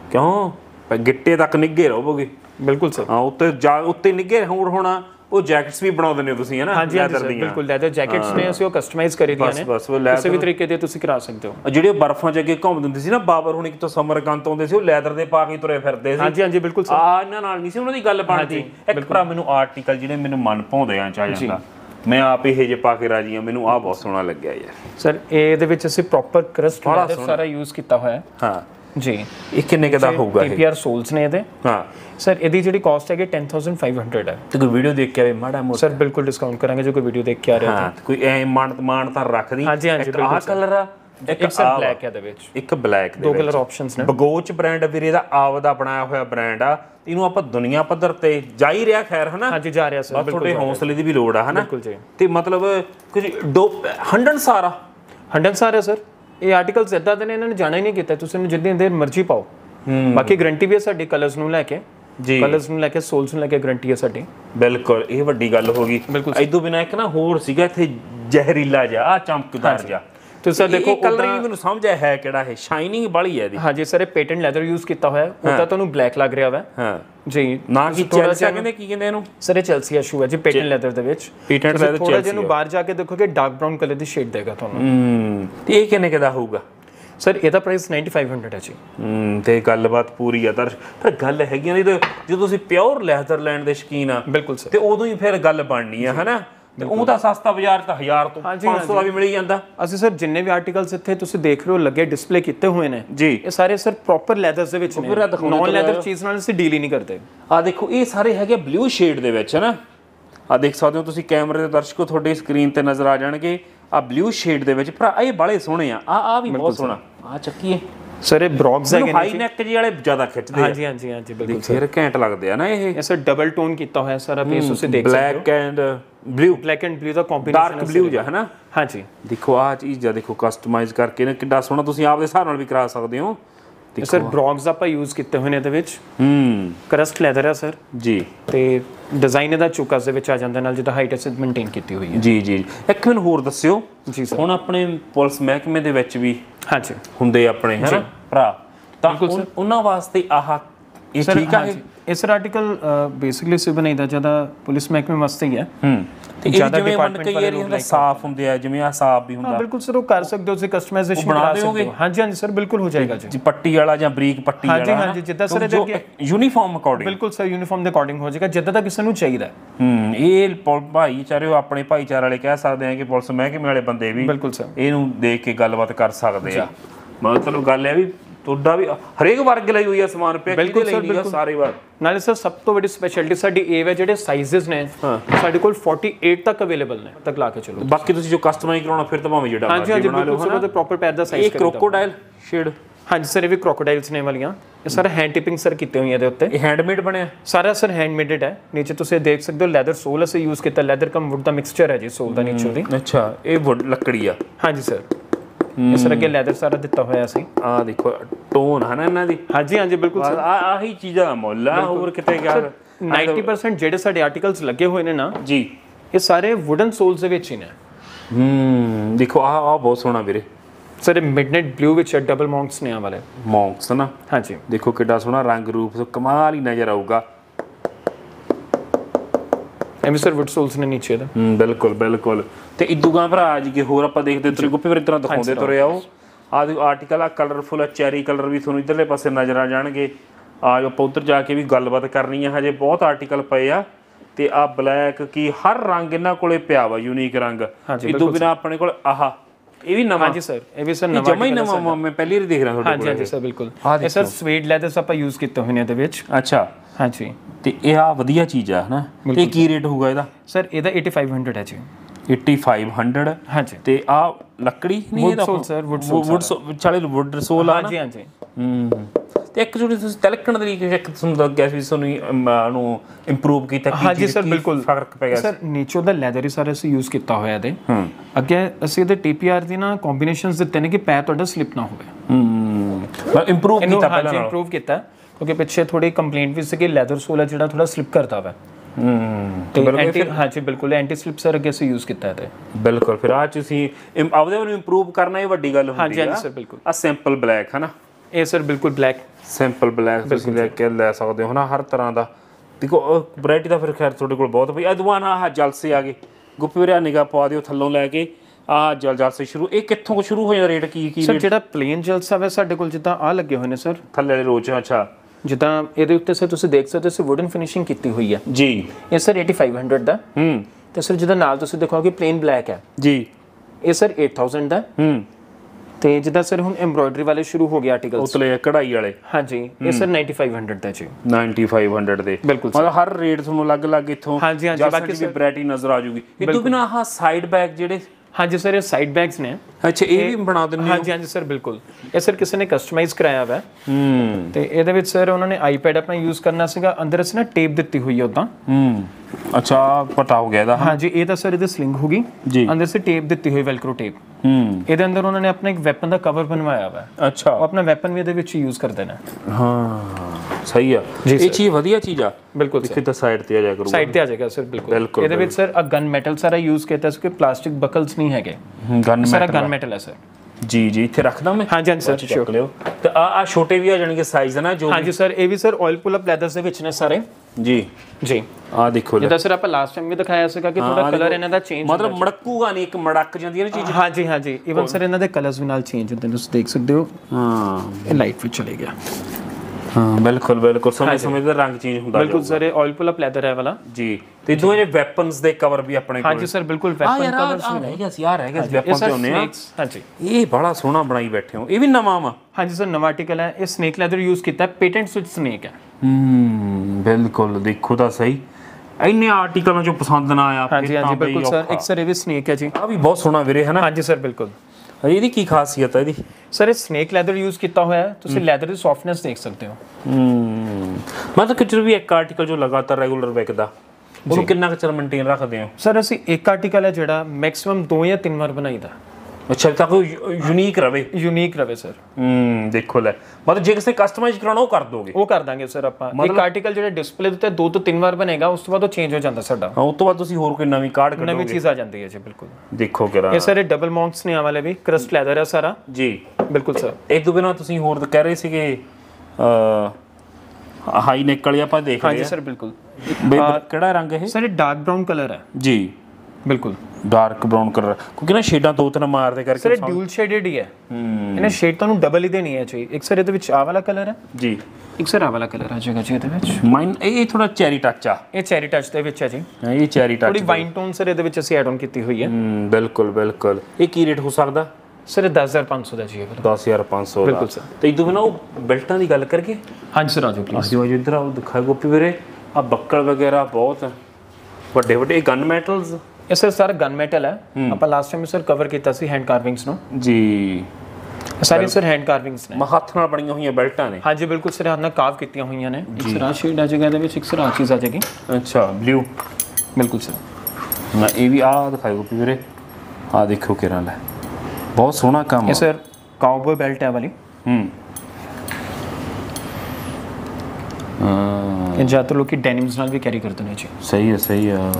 ਕਿਉਂ ਗਿੱਟੇ ਤੱਕ ਨਿੱਘੇ ਰਹੋਗੇ। ਬਿਲਕੁਲ ਸਰ, ਹਾਂ ਉੱਤੇ ਉੱਤੇ ਨਿੱਘੇ ਹੋਰ ਹੋਣਾ। ਉਹ ਜੈਕਟਸ ਵੀ ਬਣਾਉਂਦੇ ਨੇ ਤੁਸੀਂ ਹਨਾ ਲੈਦਰ ਦੀਆਂ? ਬਿਲਕੁਲ ਲੈਦਰ ਜੈਕਟਸ ਨੇ, ਅਸੀਂ ਉਹ ਕਸਟਮਾਈਜ਼ ਕਰੀ ਦੀਆਂ ਨੇ, ਕਿਸੇ ਵੀ ਤਰੀਕੇ ਦੇ ਤੁਸੀਂ ਕਰਾ ਸਕਦੇ ਹੋ। ਜਿਹੜੇ ਬਰਫਾਂ 'ਚ ਅੱਗੇ ਘੁੰਮ ਦਿੰਦੇ ਸੀ ਨਾ ਬਾਬਰ ਹੁਣੀ, ਕਿਤੋਂ ਸਮਰਕੰਤ ਆਉਂਦੇ ਸੀ, ਉਹ ਲੈਦਰ ਦੇ ਪਾ ਕੇ ਤੁਰੇ ਫਿਰਦੇ ਸੀ। ਹਾਂਜੀ ਹਾਂਜੀ ਬਿਲਕੁਲ ਸਰ, ਆ ਇਹਨਾਂ ਨਾਲ ਨਹੀਂ ਸੀ ਉਹਨਾਂ ਦੀ ਗੱਲ ਬਣਦੀ। ਇੱਕ ਭਰਾ ਮੈਨੂੰ ਆਰਟੀਕਲ ਜਿਹੜੇ ਮੈਨੂੰ ਮਨ ਭਾਉਂਦੇ ਆ ਚਾਹ ਜਾਂਦਾ, ਮੈਂ ਆਪ ਇਹ ਜੇ ਪਾ ਕੇ ਰਾਜੀ ਆ, ਮੈਨੂੰ ਆਹ ਬਹੁਤ ਸੋਹਣਾ ਲੱਗਿਆ ਯਾਰ। ਸਰ ਇਹਦੇ ਵਿੱਚ ਅਸੀਂ ਪ੍ਰੋਪਰ ਕਰਸਟ ਲੈਦਰ ਸਾਰਾ ਯੂਜ਼ ਕੀਤਾ ਹੋਇਆ। ਹਾਂ ਜੀ, ਇਹ ਕਿੰਨੇ ਕੁ ਦਾ ਹੋਊਗਾ? ਇਹ ਪੀਪੀਆਰ ਸੋਲਸ ਨੇ ਇਹਦੇ। ਹਾਂ ਸਰ ਇਹਦੀ ਜਿਹੜੀ ਕਾਸਟ ਹੈਗੀ ten thousand five hundred ਹੈ। ਤੇ ਕੋਈ ਵੀਡੀਓ ਦੇਖ ਕੇ ਆਵੇ ਮਾੜਾ ਮੋਟਾ? ਸਰ ਬਿਲਕੁਲ ਡਿਸਕਾਊਂਟ ਕਰਾਂਗੇ ਜੇ ਕੋਈ ਵੀਡੀਓ ਦੇਖ ਕੇ ਆ ਰਿਹਾ ਤਾਂ। ਕੋਈ ਐ ਮਾਨ ਮਾਨ ਤਾਂ ਰੱਖਦੀ। ਹਾਂਜੀ ਹਾਂਜੀ ਬਿਲਕੁਲ। ਆਹ ਕਲਰ ਆ, ਇੱਕ ਸਰ ਬਲੈਕ ਹੈ ਦੇ ਵਿੱਚ, ਇੱਕ ਬਲੈਕ ਦੇ ਦੋ ਕਲਰ ਆਪਸ਼ਨਸ ਨੇ। ਬਗੋਚ ਬ੍ਰਾਂਡ ਵੀਰੇ ਦਾ ਆਪ ਦਾ ਬਣਾਇਆ ਹੋਇਆ ਬ੍ਰਾਂਡ ਆ, ਇਹਨੂੰ ਆਪਾਂ ਦੁਨੀਆ ਪੱਧਰ ਤੇ ਜਾ ਹੀ ਰਿਹਾ ਖੈਰ ਹਨਾ। ਹਾਂਜੀ ਜਾ ਰਿਹਾ ਸਰ, ਬਿਲਕੁਲ। ਤੁਹਾਡੇ ਹੌਸਲੇ ਦੀ ਵੀ ਲੋੜ ਆ ਹਨਾ। ਬਿਲਕੁਲ ਜੀ। ਤੇ ਮਤਲਬ ਕੁਝ ਹੰਡਨਸਾਰ ਆ? ਹੰਡਨਸਾਰ ਹੈ ਸਰ, ਇਹ ਆਰਟੀਕਲਸ ਇਦਾਂ ਦੇ ਨੇ ਇਹਨਾਂ ਨੇ ਜਾਣਾ ਹੀ ਨਹੀਂ ਕੀਤਾ, ਤੁਸੀਂ ਇਹਨੂੰ ਜਿੰਨੀ ਦੇਰ ਮਰਜ਼ੀ ਪਾਓ। ਬਾਕੀ ਗਾਰੰਟੀ ਵੀ ਹੈ ਸਾਡੀ ਕਲਰਸ ਨੂੰ ਲੈ ਕੇ ਜੀ, ਕਲਰਸ ਨੂੰ ਲੈ ਕੇ ਸੋਲਸ ਨੂੰ ਲੈ ਕੇ ਗਾਰੰਟੀ ਹੈ ਸਾਡੀ। ਬਿਲਕੁਲ, ਇਹ ਵੱਡੀ ਗੱਲ ਹੋ ਗਈ। ਇਦੋਂ ਬਿਨਾਂ ਇੱਕ ਨਾ ਹੋਰ ਸੀਗਾ ਇੱਥੇ ਜ਼ਹਿਰੀਲਾ ਜਿਹਾ, ਆ ਚਮਕਦਾਰ ਜਿਹਾ। ਤੁਸੀਂ ਸਰ ਦੇਖੋ ਕਲਰ ਹੀ ਮੈਨੂੰ ਸਮਝ ਆਇਆ ਹੈ ਕਿਹੜਾ ਇਹ, ਸ਼ਾਈਨਿੰਗ ਵਾਲੀ ਹੈ ਇਹਦੀ। ਹਾਂਜੀ ਸਰ ਇਹ ਪੇਟੈਂਟ ਲੈਦਰ ਯੂਜ਼ ਕੀਤਾ ਹੋਇਆ, ਉਹਦਾ ਤੁਹਾਨੂੰ ਬਲੈਕ ਲੱਗ ਰਿਹਾ ਵਾ। ਹਾਂ ਜੀ, ਨਾ ਕੀ ਚੈਲਸੀਆ ਕਹਿੰਦੇ, ਕੀ ਕਹਿੰਦੇ ਇਹਨੂੰ? ਸਰ ਇਹ ਚੈਲਸੀਆ ਸ਼ੂ ਹੈ ਜੀ, ਪੇਟੈਂਟ ਲੈਦਰ ਦੇ ਵਿੱਚ। Patent leather chelsea. ਥੋੜਾ ਜਿਹਾ ਨੂੰ ਬਾਹਰ ਜਾ ਕੇ ਦੇਖੋਗੇ ਡਾਰਕ ਬ੍ਰਾਊਨ ਕਲਰ ਦੀ ਸ਼ੇਡ ਦੇਗਾ ਤੁਹਾਨੂੰ। ਹੂੰ ਤੇ ਇਹ ਕਿੰਨੇ ਕਿਦਾ ਹੋਊਗਾ? ਸਰ ਇਹਦਾ ਪ੍ਰਾਈਸ ninety-five hundred ਹੈ ਜੀ। ਹੂੰ ਤੇ ਗੱਲਬਾਤ ਪੂਰੀ ਆ ਦਰਸ਼, ਪਰ ਗੱਲ ਹੈਗੀ ਆ ਜਦੋਂ ਤੁਸੀਂ ਪਿਓਰ ਲੈਦਰ ਲੈਣ ਦੇ ਸ਼ੌਕੀਨ ਆ ਬਿਲਕੁਲ ਸਰ, ਤੇ ਉਦੋਂ ਹੀ ਫਿਰ ਗੱਲ ਬਣਨੀ ਆ ਹਨਾ। ਤੇ ਉਹ ਤਾਂ ਸਸਤਾ ਬਾਜ਼ਾਰ ਤਾਂ ਹਜ਼ਾਰ ਤੋਂ ਪੰਜ ਸੌ ਦਾ ਵੀ ਮਿਲ ਜਾਂਦਾ। ਅਸੀਂ ਸਰ ਜਿੰਨੇ ਵੀ ਆਰਟੀਕਲਸ ਇੱਥੇ ਤੁਸੀਂ ਦੇਖ ਰਹੇ ਹੋ ਲੱਗੇ ਡਿਸਪਲੇ ਕੀਤੇ ਹੋਏ ਨੇ ਜੀ, ਇਹ ਸਾਰੇ ਸਰ ਪ੍ਰੋਪਰ ਲੈਦਰਸ ਦੇ ਵਿੱਚ ਨੇ, ਨੌਨ ਲੈਦਰ ਚੀਜ਼ ਨਾਲ ਅਸੀਂ ਡੀਲ ਹੀ ਨਹੀਂ ਕਰਦੇ। ਆ ਦੇਖੋ ਇਹ ਸਾਰੇ ਹੈਗੇ ਬਲੂ ਸ਼ੇਡ ਦੇ ਵਿੱਚ ਹਨਾ। ਆ ਦੇਖ ਸਕਦੇ ਹੋ ਤੁਸੀਂ ਕੈਮਰੇ ਦੇ ਦਰਸ਼ਕੋ, ਤੁਹਾਡੇ ਸਕਰੀਨ ਤੇ ਨਜ਼ਰ ਆ ਜਾਣਗੇ ਆ ਬਲੂ ਸ਼ੇਡ ਦੇ ਵਿੱਚ। ਭਰਾ ਇਹ ਬਾਲੇ ਸੋਹਣੇ ਆ, ਆ ਆ ਵੀ ਬਹੁਤ ਸੋਹਣਾ। ਆ ਚੱਕੀਏ ਸਰ ਇਹ ਬ੍ਰੌਕਸ ਹੈਗੇ ਨੇ, ਹਾਈ ਨੈਕ ਜੀ ਵਾਲੇ ਜ਼ਿਆਦਾ ਖਿੱਚਦੇ ਆ। ਹਾਂਜੀ ਹਾਂਜੀ ਹਾਂਜੀ ਬਿਲਕੁਲ ਫਿਰ ਘੈਂਟ ਲੱਗਦੇ ਆ ਨਾ ਇਹ। ਇਹ ਸਰ ਡਬਲ ਟੋਨ ਕੀਤਾ ਹੋਇਆ ਸਾਰਾ ਪੀਸ, ਤੁਸੀਂ ਦੇਖ ਸਕਦੇ ਹੋ। Black and blue, black and blue ਦਾ ਕੰਬੀਨੇਸ਼ਨ, ਡਾਰਕ ਬਲੂ ਜਿਹਾ ਹਨਾ। ਹਾਂਜੀ ਦੇਖੋ ਆ ਚੀਜ਼ ਆ, ਦੇਖੋ ਕਸਟਮਾਈਜ਼ ਕਰਕੇ ਨਾ ਕਿੰਨਾ ਸੋਹਣਾ, ਤੁਸੀਂ ਆਪਦੇ ਹਿਸਾਬ ਨਾਲ ਵੀ ਕਰਾ ਸਕਦੇ ਹੋ। ਸਰ ਬ੍ਰੌਕਸ ਆਪਾਂ ਯੂਜ਼ ਕੀਤੇ ਹੋਏ ਨੇ ਇਹਦੇ ਵਿੱਚ। ਹੂੰ ਕਰਸਟ ਲੈਦਰ ਆ ਸਰ ਜੀ, ਤੇ ਡਿਜ਼ਾਈਨ ਇਹਦਾ ਚੁੱਕਸ ਦੇ ਵਿੱਚ ਆ ਜਾਂਦਾ, ਨਾਲ ਜਿਹਦਾ ਹਾਈਟ ਅਸੀਂ ਮੇਨਟੇਨ ਕੀਤੀ ਹੋਈ ਹੈ। ਜੀ ਜੀ ਇੱਕ ਮੈਨੂੰ ਹੋਰ ਦੱਸਿਓ ਜੀ ਸਰ, ਹੁਣ ਆਪਣੇ ਪੁਲਿਸ ਮਹਿਕਮੇ ਦੇ ਵਿੱਚ ਵੀ ਹਾਂਜੀ ਹੁੰਦੇ ਆਪਣੇ ਹਨਾ ਭਰਾ, ਤਾਂ ਉਹਨਾਂ ਵਾਸਤੇ ਆਹ ਇਹ ਠੀਕ ਆ? ਇਹ ਸਰ ਆਰਟੀਕਲ ਬੇਸਿਕਲੀ ਸੀ ਬਣਾਈਦਾ ਜਿਆਦਾ ਪੁਲਿਸ ਮਹਿਕਮੇ ਵਾਸਤੇ ਹੀ ਹੈ। ਹੂੰ ਤੇ ਇਹ ਜਿਵੇਂ ਮੰਨ ਕੇ ਏਰੀਆ ਹੁੰਦਾ ਸਾਫ਼ ਹੁੰਦੇ ਆ, ਜਿਵੇਂ ਆ ਸਾਫ਼ ਵੀ ਹੁੰਦਾ। ਹਾਂ ਬਿਲਕੁਲ ਸਰ, ਉਹ ਕਰ ਸਕਦੇ ਹੋ ਤੁਸੀਂ, ਕਸਟਮਾਈਜ਼ੇਸ਼ਨ ਕਰਾ ਸਕਦੇ ਹੋ। ਹਾਂਜੀ ਹਾਂਜੀ ਸਰ ਬਿਲਕੁਲ ਹੋ ਜਾਏਗਾ ਜੀ। ਪੱਟੀ ਵਾਲਾ ਜਾਂ ਬਰੀਕ ਪੱਟੀ ਵਾਲਾ, ਹਾਂਜੀ ਹਾਂਜੀ ਜਿੱਦਾਂ ਸਰ ਇਹਦੇ ਯੂਨੀਫਾਰਮ ਅਕੋਰਡਿੰਗ, ਬਿਲਕੁਲ ਸਰ ਯੂਨੀਫਾਰਮ ਦੇ ਅਕੋਰਡਿੰਗ ਹੋ ਜਾਏਗਾ ਜਿੱਦਾਂ ਦਾ ਕਿਸੇ ਨੂੰ ਚਾਹੀਦਾ। ਹੂੰ ਇਹ ਭਾਈਚਾਰੇ ਉਹ ਆਪਣੇ ਭਾਈਚਾਰੇ ਵਾਲੇ ਕਹਿ ਸਕਦੇ ਆ ਕਿ ਪੁਲਿਸ ਮਹਿਕਮੇ ਵਾਲੇ ਬੰਦੇ ਵੀ ਬਿਲਕੁਲ ਸਰ ਇਹਨੂੰ ਦੇਖ ਕੇ ਗੱਲਬਾਤ ਕਰ ਸਕਦੇ ਆ। ਮਤਲਬ ਗੱਲ ਇਹ ਵੀ ਤੁਹਾਡਾ ਵੀ ਹਰੇਕ ਵਰਗ ਲਈ ਹੋਈ ਆ ਸਮਾਨ ਪਿਆ, ਬਿਲਕੁਲ ਸਰ ਬਿਲਕੁਲ ਸਾਰੇ ਵਾਰ। ਨਾਲੇ ਸਰ ਸਭ ਤੋਂ ਵੱਡੀ ਸਪੈਸ਼ਲਿਟੀ ਸਾਡੀ ਇਹ ਹੈ ਜਿਹੜੇ ਸਾਈਜ਼ਸ ਨੇ ਸਾਡੇ ਕੋਲ ਅੜਤਾਲੀ ਤੱਕ ਅਵੇਲੇਬਲ ਨੇ, ਤੱਕ ਲਾ ਕੇ ਚਲੋ। ਬਾਕੀ ਤੁਸੀਂ ਜੋ ਕਸਟਮਾਈਜ਼ ਕਰਾਉਣਾ ਫਿਰ ਤਾਂ ਭਾਵੇਂ ਜਿਹੜਾ ਹਾਂਜੀ ਹਾਂਜੀ ਬਿਲਕੁਲ ਸਰ, ਉਹਦੇ ਪ੍ਰੋਪਰ ਪੈਰ ਦਾ ਸਾਈਜ਼ ਇਹ ਕ੍ਰੋਕੋਡਾਈਲ ਸ਼ੇਡ। ਹਾਂਜੀ ਸਰ ਇਹ ਵੀ ਕ੍ਰੋਕੋਡਾਈਲਸ ਨੇ ਵਾਲੀਆਂ। ਇਹ ਸਾਰਾ ਹੈਂਡ ਟਿਪਿੰਗ ਸਰ ਕੀਤੇ ਹੋਈ ਇਹਦੇ ਉੱਤੇ। ਇਹ ਹੈਂਡਮੇਡ ਬਣਿਆ ਸਾਰਾ ਸਰ ਹੈਂਡਮੇਡਡ ਹੈ। ਨੀਚੇ ਤੁਸੀਂ ਦੇਖ ਸਕਦੇ ਹੋ ਲੈਦਰ ਸੋਲ ਅਸੀਂ ਯੂਜ਼ ਕੀਤਾ, ਲੈਦਰ ਕਮ ਵੁੱਡ ਦਾ ਮਿਕਸਚਰ ਹੈ ਜੀ ਸੋਲ ਦਾ ਨੀਚੇ ਦੀ। ਅੱਛਾ ਇਹ ਵੁੱਡ ਲੱਕੜੀ ਆ। ਹਾਂਜੀ ਸਰ ਇਸ ਤਰ੍ਹਾਂ ਅੱਗੇ ਲੈਦਰ ਸਾਰਾ ਦਿੱਤਾ ਹੋਇਆ ਸੀ। ਆ ਦੇਖੋ ਟੋਨ ਹੈ ਨਾ ਇਹਨਾਂ ਦੀ। ਹਾਂਜੀ ਹਾਂਜੀ ਬਿਲਕੁਲ ਸਰ, ਆਹੀ ਚੀਜ਼ਾਂ ਮੁੱਲ ਆ, ਹੋਰ ਕਿਤੇ ਗਿਆ। ਨੱਬੇ ਪਰਸੈਂਟ ਜਿਹੜੇ ਸਾਡੇ ਆਰਟੀਕਲਸ ਲੱਗੇ ਹੋਏ ਨੇ ਨਾ ਜੀ, ਇਹ ਸਾਰੇ ਵੁਡਨ ਸੋਲਸ ਦੇ ਵਿੱਚ ਹੀ ਨੇ। ਹੂੰ ਦੇਖੋ ਆ ਆ ਬਹੁਤ ਸੋਹਣਾ ਵੀਰੇ ਸਰ ਇਹ ਮਿਡਨਾਈਟ ਬਲੂ ਵਿੱਚ ਡਬਲ ਮੌਂਕਸ ਨੇ ਆ ਵਾਲੇ ਮੌਂਕਸ ਨਾ। ਹਾਂਜੀ ਦੇਖੋ ਕਿੱਡਾ ਸੋਹਣਾ ਰੰਗ ਰੂਪ, ਕਮਾਲ ਹੀ ਨਜ਼ਰ ਆਊਗਾ। ਐਵੇਂ ਸਰ ਵੁੱਡ ਸੋਲਸ ਨੇ ਨੀਚੇ ਦਾ। ਹੂੰ ਬਿਲਕੁਲ ਬਿਲਕੁਲ। ਤੇ ਇਦੂਗਾ ਭਰਾ ਜੀ ਕਿ ਹੋਰ ਆਪਾਂ ਦੇਖਦੇ ਤੁਰੇ ਗੁੱਪੀ ਫਿਰ ਇਸ ਤਰ੍ਹਾਂ ਦਿਖਾਉਂਦੇ ਤੁਰੇ ਆਓ। ਆ ਆਰਟੀਕਲ ਆ ਕਲਰਫੁਲ ਆ, ਚੈਰੀ ਕਲਰ ਵੀ ਤੁਹਾਨੂੰ ਇਧਰਲੇ ਪਾਸੇ ਨਜ਼ਰ ਆ ਜਾਣਗੇ। ਆ ਜੋ ਆਪਾਂ ਉੱਧਰ ਜਾ ਕੇ ਵੀ ਗੱਲਬਾਤ ਕਰਨੀ ਆ, ਹਜੇ ਬਹੁਤ ਆਰਟੀਕਲ ਪਏ ਆ। ਤੇ ਆ ਬਲੈਕ ਕੀ ਹਰ ਰੰਗ ਇਹਨਾਂ ਕੋਲੇ ਪਿਆ ਵਾ, ਯੂਨੀਕ ਰੰਗ। ਇਦੋਂ ਬਿਨਾਂ ਆਪਣੇ ਕੋਲ ਆਹ ਇਹ ਵੀ ਨਵਾਂ। ਹਾਂਜੀ ਸਰ ਇਹ ਵੀ ਸਰ ਨਵਾਂ, ਜਮਾ ਹੀ ਨਵਾਂ, ਮੈਂ ਪਹਿਲੀ ਵਾਰ ਦੇਖ ਰਿਹਾ ਤੁਹਾਡੇ ਕੋਲ। ਹਾਂਜੀ ਹਾਂਜੀ ਸਰ ਬਿਲਕੁਲ। ਇਹ ਸਰ ਸਵੀਡ ਲੈਦਰਸ ਆਪਾਂ ਯੂਜ਼ ਕੀਤੇ ਹੋਏ ਨੇ ਇਹਦੇ ਵਿੱਚ। ਅੱਛਾ ਹਾਂਜੀ ਤੇ ਇਹ ਆ ਵਧੀਆ ਚੀਜ਼ ਆ ਹਨਾ। ਤੇ ਕੀ ਰੇਟ ਹੋਊਗਾ ਇਹਦਾ? ਸਰ ਇਹਦਾ ਪਚਾਸੀ ਸੌ ਹੈ ਜੀ। ਪਚਾਸੀ ਸੌ। ਹਾਂਜੀ ਤੇ ਆ ਲੱਕੜੀ ਨਹੀਂ ਇਹਦਾ ਸਰ ਵੁੱਡ ਸੋਲ ਚਾਲੇ ਵੁੱਡ ਸੋਲ ਆ ਨਾ। ਹਾਂਜੀ ਹਾਂਜੀ। ਹੂੰ ਤੇ ਇੱਕ ਜਿਹੜੀ ਤੁਸੀਂ ਤਿਲਕਣ ਦੇ ਲਈ ਇੱਕ ਤੁਹਾਨੂੰ ਲੱਗਿਆ ਸੀ ਤੁਹਾਨੂੰ ਨੂੰ ਇੰਪਰੂਵ ਕੀਤਾ ਕੀ? ਹਾਂਜੀ ਸਰ ਬਿਲਕੁਲ ਫਰਕ ਪੈ ਗਿਆ ਸਰ। ਨੀਚੇ ਦਾ ਲੈਦਰ ਹੀ ਸਾਰਾ ਅਸੀਂ ਯੂਜ਼ ਕੀਤਾ ਹੋਇਆ ਇਹਦੇ। ਅੱਗੇ ਅਸੀਂ ਇਹਦੇ ਟੀਪੀਆਰ ਦੀ ਨਾ ਕੰਬੀਨੇਸ਼ਨਸ ਦਿੱਤੇ ਨੇ ਕਿ ਪੈਰ ਤੁਹਾਡਾ ਸਲਿਪ ਨਾ ਹੋਵੇ। ਹੂੰ ਮਤਲਬ ਇੰਪਰੂਵ ਕੀਤਾ ਪਹਿਲਾਂ ਨਾਲੋਂ। ਇੰਪਰੂਵ ਕੀਤਾ ਕਿਉਂਕਿ ਪਿੱਛੇ ਥੋੜੀ ਕੰਪਲੇਂਟ ਵੀ ਸੀ ਕਿ ਲੈਦਰ ਸੋਲ ਹੈ ਜਿਹੜਾ ਥੋੜਾ ਸਲਿਪ ਕਰਦਾ ਵਾ। ਹੂੰ ਤੇ ਐਂਟੀ ਹਾਂਜੀ ਬਿਲਕੁਲ ਐਂਟੀ ਸਲਿਪ ਸਰ ਅੱਗੇ ਅਸੀਂ ਯੂਜ਼ ਕੀਤਾ ਇਹਦੇ। ਬਿਲਕੁਲ ਫਿਰ ਆ ਤੁਸੀਂ ਆਪਦੇ ਵੱਲੋਂ ਇੰਪਰੂਵ ਕਰਨਾ ਇਹ ਵੱਡੀ ਗੱਲ ਹੁੰਦੀ ਆ। ਹਾਂਜੀ ਹਾਂਜੀ ਸਰ ਬਿਲਕੁਲ। ਆ ਸਿੰਪਲ ਬਲੈਕ ਹੈ ਨਾ ਇਹ ਸਰ ਬਿਲਕੁਲ ਬਲੈਕ ਸਿੰਪਲ ਬਲੈਕ ਤੁਸੀਂ ਲੈ ਕੇ ਲੈ ਸਕਦੇ ਹੋ ਨਾ ਹਰ ਤਰ੍ਹਾਂ ਦਾ। ਦੇਖੋ ਵੈਰਾਈਟੀ ਦਾ ਫਿਰ ਖੈਰ ਤੁਹਾਡੇ ਕੋਲ ਬਹੁਤ ਪਈ। ਅਦਵਾਨ ਆਹ ਜਲਸੇ ਆ ਗਏ ਗੁੱਪੀ ਵੀਰਿਆ ਨਿਗਾਹ ਪਾ ਦਿਓ ਥੱਲੋਂ ਲੈ ਕੇ ਆਹ ਜਲ ਜਲਸੇ ਸ਼ੁਰੂ। ਇਹ ਕਿੱਥੋਂ ਕੋ ਸ਼ੁਰੂ ਹੋ ਜਾਂਦਾ ਰੇਟ ਕੀ ਕੀ? ਸਰ ਜਿਹੜਾ ਪਲੇਨ ਜਲਸਾ ਹੈ ਸਾਡੇ ਕੋਲ ਜਿੱਦਾਂ ਆ ਲੱਗੇ ਹੋਏ ਨੇ ਸਰ ਥੱਲੇ ਵਾਲੇ ਰੋਜ਼। ਅੱਛਾ ਜਿੱਦਾਂ ਇਹਦੇ ਉੱਤੇ ਸਰ ਤੁਸੀਂ ਦੇਖ ਸਕਦੇ ਹੋ ਵੁਡਨ ਫਿਨਿਸ਼ਿੰਗ ਕੀਤੀ ਹੋਈ ਹੈ ਜੀ। ਇਹ ਸਰ ਪਚਾਸੀ ਸੌ ਦਾ। ਹੂੰ ਤੇ ਸਰ ਜਿੱਦਾਂ ਨਾਲ ਤੁਸੀਂ ਦੇਖੋਗੇ ਪਲੇਨ ਬਲੈਕ ਹੈ ਜੀ, ਇਹ ਸਰ ਅੱਠ ਹਜ਼ਾਰ ਦਾ। ਹੂੰ ਤੇ ਜਿੱਦਾਂ ਸਰ ਹੁਣ ਐਮਬ੍ਰੋਇਡਰੀ ਵਾਲੇ ਸ਼ੁਰੂ ਹੋ ਗਏ ਆਰਟੀਕਲਸ ਉਤਲੇ ਕਢਾਈ ਵਾਲੇ। ਹਾਂਜੀ ਇਹ ਸਰ ਪਚਾਨਵੇਂ ਸੌ ਦਾ ਜੀ। ਪਚਾਨਵੇਂ ਸੌ ਦੇ ਬਿਲਕੁਲ ਮਤਲਬ ਹਰ ਰੇਟ ਤੁਹਾਨੂੰ ਅਲੱਗ-ਅਲੱਗ ਇੱਥੋਂ ਹਾਂਜੀ ਹਾਂਜੀ ਬਾਕੀ ਵੀ ਵੈਰਾਈਟੀ ਨਜ਼ਰ ਆ ਜੂਗੀ। ਇਹ ਤੋਂ ਬਿਨਾਂ ਆਹ ਸਾਈਡ ਬੈਗ ਜਿਹੜੇ ਹਾਂਜੀ ਸਰ ਇਹ ਸਾਈਡ ਬੈਗਸ ਨੇ। ਅੱਛਾ ਇਹ ਵੀ ਬਣਾ ਦਿੰਦੇ ਹੋ? ਹਾਂਜੀ ਹਾਂਜੀ ਸਰ ਬਿਲਕੁਲ। ਇਹ ਸਰ ਕਿਸੇ ਨੇ ਕਸਟਮਾਈਜ਼ ਕਰਾਇਆ ਹੋਇਆ। ਹੂੰ ਤੇ ਇਹਦੇ ਵਿੱਚ ਸਰ ਉਹਨਾਂ ਨੇ ਆਈਪੈਡ ਆਪਣਾ ਯੂਜ਼ ਕਰਨਾ ਸੀਗਾ, ਅੰਦਰ ਅਸੀਂ ਨਾ ਟੇਪ ਦਿੱਤੀ ਹੋਈ ਹੈ ਉਦਾਂ। ਹੂੰ ਅੱਛਾ ਪਤਾ ਹੋ ਗਿਆ ਇਹਦਾ। ਹਾਂਜੀ ਇਹ ਤਾਂ ਸਰ ਇਹਦੇ ਸਲਿੰਗ ਹੋ ਗਈ, ਅੰਦਰ ਸੇ ਟੇਪ ਦਿੱਤੀ ਹੋਈ ਵੈਲਕਰੋ ਟੇਪ। ਹੂੰ ਇਹਦੇ ਅੰਦਰ ਉਹਨਾਂ ਨੇ ਆਪਣਾ ਇੱਕ ਵੈਪਨ ਦਾ ਕਵਰ ਬਣਵਾਇਆ ਹੋਇਆ। ਅੱਛਾ ਉਹ ਆਪਣਾ ਵੈਪਨ ਵੀ ਇਹਦੇ ਵਿੱਚ ਯੂਜ਼ ਕਰਦੇ ਨੇ। ਹਾਂ ਸਹੀ ਆ, ਇਹ ਚੀਜ਼ ਵਧੀਆ ਚੀਜ਼ ਆ। ਬਿਲਕੁਲ ਸਰ ਤਾਂ ਸਾਈਡ ਤੇ ਆ ਜਾਇਆ ਕਰੂਗਾ। ਸਾਈਡ ਤੇ ਆ ਜਾਏਗਾ ਸਰ ਬਿਲਕੁਲ। ਇਹਦੇ ਵਿੱਚ ਸਰ ਗਨ ਮੈਟਲ ਸਾਰਾ ਯੂਜ਼ ਕੀਤਾ ਸੀ ਕਿ ਪਲਾਸਟਿਕ ਬਕਲਸ ਨਹੀਂ ਹੈਗੇ। ਗਨ ਸਾਰਾ ਗਨ ਮੈਟਲ ਹੈ ਸਰ। ਜੀ ਜੀ ਇੱਥੇ ਰੱਖਦਾ ਮੈਂ। ਹਾਂਜੀ ਹਾਂਜੀ ਸਰ ਚੈੱਕ ਲਿਓ। ਤੇ ਆ ਆ ਛੋਟੇ ਵੀ ਆ ਜਾਣਗੇ ਸਾਈਜ਼ ਹੈ ਨਾ ਜੋ। ਹਾਂਜੀ ਸਰ ਇਹ ਵੀ sir oil pull up leathers ਦੇ ਵਿੱਚ ਨੇ ਸਾਰੇ। ਜੀ ਜੀ ਆ ਦੇਖੋ ਜਿੱਦਾਂ ਸਰ ਆਪਾਂ ਲਾਸਟ ਟਾਈਮ ਵੀ ਦਿਖਾਇਆ ਸੀਗਾ ਕਿ ਥੋੜਾ ਕਲਰ ਇਹਨਾਂ ਦਾ ਚੇਂਜ ਮਤਲਬ ਮੜਕੂਗਾ ਨਹੀਂ, ਇੱਕ ਮੜਕ ਜਾਂਦੀ ਹੈ ਨਾ ਚੀਜ਼। ਹਾਂਜੀ ਹਾਂਜੀ ਈਵਨ ਸਰ ਇਹਨਾਂ ਦੇ ਕਲਰਸ ਵੀ ਨਾਲ ਚੇਂਜ ਹੁੰਦੇ ਨੇ, ਤੁਸੀਂ ਦੇਖ ਸਕਦੇ ਹੋ। ਹਾਂ ਇਹ ਲਾਈਟ ਵਿੱਚ ਚਲੇ ਗਿਆ। ਹਾਂ ਬਿਲਕੁਲ ਬਿਲਕੁਲ ਸਮੇਂ ਸਮੇਂ ਦਾ ਰੰਗ ਚੇਂਜ ਹੁੰਦਾ ਬਿਲਕੁਲ ਸਰ। ਇਹ ਆਇਲ ਪੁਲ ਅਪ ਲੈਦਰ ਹੈ ਵਾਲਾ ਜੀ। ਤੇ ਦੋਵੇਂ ਜਿਹੜੇ ਵੈਪਨਸ ਦੇ ਕਵਰ ਵੀ ਆਪਣੇ ਕੋਲ। ਹਾਂਜੀ ਸਰ ਬਿਲਕੁਲ ਵੈਪਨ ਕਵਰਸ ਵੀ ਰਹਿ ਗਿਆ ਸੀ। ਆ ਰਹਿ ਗਿਆ ਸੀ ਵੈਪਨ ਤੇ ਹੁੰਨੇ ਆ। ਹਾਂਜੀ ਇਹ ਬੜਾ ਸੋਹਣਾ ਬਣਾਈ ਬੈਠੇ ਹੋ। ਇਹ ਵੀ ਨਵਾਂ ਵਾ? ਹਾਂਜੀ ਸਰ ਨਵਾਂ ਆਰਟੀਕਲ ਹੈ। ਇਹ ਸਨੇਕ ਲੈਦਰ ਯੂਜ਼ ਕੀਤਾ ਹੈ, ਪੇਟੈਂਟ ਸਵਿਚ ਸਨੇਕ ਹੈ। ਹੂੰ ਬਿਲਕੁਲ ਦੇਖੋ ਤਾਂ ਸਹੀ ਇੰਨੇ ਆਰਟੀਕਲਾਂ ਚੋਂ ਪਸੰਦ ਨਾ ਆਇਆ। ਹਾਂਜੀ ਹਾਂਜੀ ਬਿਲਕੁਲ ਸਰ। ਇੱਕ ਸਰ ਇਹ ਵੀ ਸਨੇਕ ਹੈ ਜੀ। ਆ ਵੀ ਬਹੁਤ ਸੋਹਣਾ ਵੀਰੇ ਹੈ ਨਾ। ਹਾਂਜੀ ਸਰ ਬਿਲਕੁਲ। ਇਹਦੀ ਕੀ ਖਾਸੀਅਤ ਹੈ ਇਹਦੀ? ਸਰ ਇਹ ਸਨੇਕ ਲੈਦਰ ਯੂਜ਼ ਕੀਤਾ ਹੋਇਆ ਹੈ, ਤੁਸੀਂ ਲੈਦਰ ਦੀ ਸੌਫਟਨੈਸ ਦੇਖ ਸਕਦੇ ਹੋ। ਹੂੰ ਮਤਲਬ ਕਿ ਜਦੋਂ ਵੀ ਇੱਕ ਆਰਟੀਕਲ ਜੋ ਲਗਾਤਾਰ ਰੈਗੂਲਰ ਵਿਕਦਾ ਉਹਨੂੰ ਕਿੰਨਾ ਕੁ ਚਿਰ ਮੇਨਟੇਨ ਰੱਖਦੇ ਹੋ? ਸਰ ਅਸੀਂ ਇੱਕ ਆਰਟੀਕਲ ਹੈ ਜਿਹੜਾ ਮੈਕਸਿਮਮ ਦੋ ਜਾਂ ਤਿੰਨ ਵਾਰ ਬਣਾਈਦਾ। ਅੱਛਾ ਤਾਂ ਕੋਈ ਯੂਨੀਕ ਰਵੇ। ਯੂਨੀਕ ਰਵੇ ਸਰ। ਹੂੰ ਦੇਖੋ ਲੈ ਮਤਲਬ ਜੇ ਕਿਸੇ ਕਸਟਮਾਈਜ਼ ਕਰਾਉਣਾ ਉਹ ਕਰ ਦੋਗੇ? ਉਹ ਕਰ ਦਾਂਗੇ ਸਰ ਆਪਾਂ। ਇੱਕ ਆਰਟੀਕਲ ਜਿਹੜਾ ਡਿਸਪਲੇ ਦੇ ਉੱਤੇ ਦੋ ਤੋਂ ਤਿੰਨ ਵਾਰ ਬਣੇਗਾ, ਉਸ ਤੋਂ ਬਾਅਦ ਉਹ ਚੇਂਜ ਹੋ ਜਾਂਦਾ ਸਾਡਾ। ਹਾਂ ਉਸ ਤੋਂ ਬਾਅਦ ਤੁਸੀਂ ਹੋਰ ਕੋਈ ਨਵੀਂ ਕਾਰਡ ਕੱਢੋਗੇ, ਨਵੀਂ ਚੀਜ਼ ਆ ਜਾਂਦੀ ਹੈ ਜੀ। ਬਿਲਕੁਲ ਦੇਖੋ ਕਿਹੜਾ ਇਹ ਸਾਰੇ ਡਬਲ ਮੌਂਕਸ ਨੇ ਆ ਵਾਲੇ ਵੀ, ਕ੍ਰਸਟ ਲੈਦਰ ਹੈ ਸਾਰਾ ਜੀ। ਬਿਲਕੁਲ ਸਰ। ਇੱਕ ਦੋ ਬਿਨਾਂ ਤੁਸੀਂ ਹੋਰ ਕਹਿ ਰਹੇ ਸੀਗੇ ਹਾਈ ਨੈਕ ਵਾਲੀ ਆਪਾਂ ਦੇਖ ਰਹੇ ਹਾਂਜੀ ਸਰ ਬਿਲਕੁਲ। ਕਿਹੜਾ ਰੰਗ ਇਹ ਸਰ ਇਹ ਡਾਰਕ ਬਰਾਊਨ ਕਲਰ ਹੈ ਜੀ, ਬਿਲਕੁਲ ਡਾਰਕ ਬਰਾਊਨ ਕਲਰ, ਕਿਉਂਕਿ ਨਾ ਸ਼ੇਡਾਂ ਦੋ ਤਿੰਨ ਮਾਰਦੇ ਕਰਕੇ ਸਰ ਇਹ ਡਿਊਲ ਸ਼ੇਡਡ ਹੀ ਹੈ। ਇਹਨੇ ਸ਼ੇਡ ਤੁਹਾਨੂੰ ਡਬਲ ਹੀ ਦੇਣੀ ਹੈ ਜੀ। ਇੱਕ ਸਰ ਇਹਦੇ ਵਿੱਚ ਆਹ ਵਾਲਾ ਕਲਰ ਹੈ ਜੀ, ਇੱਕ ਸਰ ਆਹ ਵਾਲਾ ਕਲਰ ਆ ਜਾਏਗਾ ਜੀ ਇਹਦੇ ਵਿੱਚ। ਮਾਈਨ ਇਹ ਥੋੜਾ ਚੈਰੀ ਟੱਚ ਆ, ਇਹ ਚੈਰੀ ਟੱਚ ਦੇ ਵਿੱਚ ਹੈ ਜੀ। ਇਹ ਚੈਰੀ ਟੱਚ ਥੋੜੀ ਵਾਈਨ ਟੋਨ ਸਰ ਇਹਦੇ ਵਿੱਚ ਅਸੀਂ ਐਡ ਆਨ ਕੀਤੀ ਹੋਈ ਹੈ। ਹੂੰ ਬਿਲਕੁਲ ਬਿਲਕੁਲ। ਇਹ ਕੀ ਰੇਟ ਹੋ ਸਕਦਾ ਸਰ? ਇਹ ਦਸ ਹਜ਼ਾਰ ਪੰਜ ਸੌ ਦਾ ਜੀ। ਦਸ ਹਜ਼ਾਰ ਪੰਜ ਸੌ ਦਾ ਬਿਲਕੁਲ ਸਰ। ਤੇ ਇਦੋਂ ਬਿਨਾਂ ਉਹ ਬੈਲਟਾਂ ਦੀ ਗੱਲ ਕਰਕੇ ਹਾਂਜੀ ਸਰ ਆਜੋ ਪਲੀਜ਼। ਆਜੋ ਆਜੋ ਇੱਧਰ ਆਓ, ਦਿਖਾਓ ਗੋਪੀ ਵੀਰੇ ਆ ਬੱਕਲ ਵਗੈਰਾ ਬਹੁਤ ਵੱਡੇ ਵੱਡੇ ਗਨ ਮੈਟਲਸ। ਇਹ ਸਰ ਸਾਰਾ ਗਨ ਮੈਟਲ ਹੈ। ਆਪਾਂ ਲਾਸਟ ਟਾਈਮ ਸਰ ਕਵਰ ਕੀਤਾ ਸੀ ਹੈਂਡ ਕਾਰਵਿੰਗਸ ਨੂੰ ਜੀ। ਸਾਰੀ ਸਰ ਹੈਂਡ ਕਾਰਵਿੰਗਸ ਨੇ, ਹੱਥ ਨਾਲ ਬਣੀਆਂ ਹੋਈਆਂ ਬੈਲਟਾਂ ਨੇ। ਹਾਂਜੀ ਬਿਲਕੁਲ ਸਰ, ਹੱਥ ਨਾਲ ਕਾਰਵ ਕੀਤੀਆਂ ਹੋਈਆਂ ਨੇ। ਇੱਕ ਸਰ ਆਹ ਸ਼ੇਡ ਆ ਜਾਏਗਾ ਇਹਦੇ ਵਿੱਚ, ਇੱਕ ਸਰ ਆਹ ਚੀਜ਼ ਆ ਜਾਏਗੀ। ਅੱਛਾ ਬਲੂ ਬਿਲਕੁਲ ਸਰ। ਮੈਂ ਇਹ ਵੀ ਆਹ ਦਿਖਾਓ ਗੋਪੀ ਵੀਰੇ, ਆਹ ਦੇਖੋ ਕਿਹੜਾ ਲੈ, ਬਹੁਤ ਸੋਹਣਾ ਕੰਮ। ਇਹ ਸਰ ਕਾਊਬॉय ਬੈਲਟ ਹੈ ਵਾਲੀ। ਹੂੰ ਇਹ ਜ਼ਿਆਦਾਤਰ ਲੋਕੀ ਡੈਨਿਮਸ ਨਾਲ ਵੀ ਕੈਰੀ ਕਰਦੇ ਨੇ ਜੀ। ਸਹੀ ਹੈ ਸਹੀ ਆ।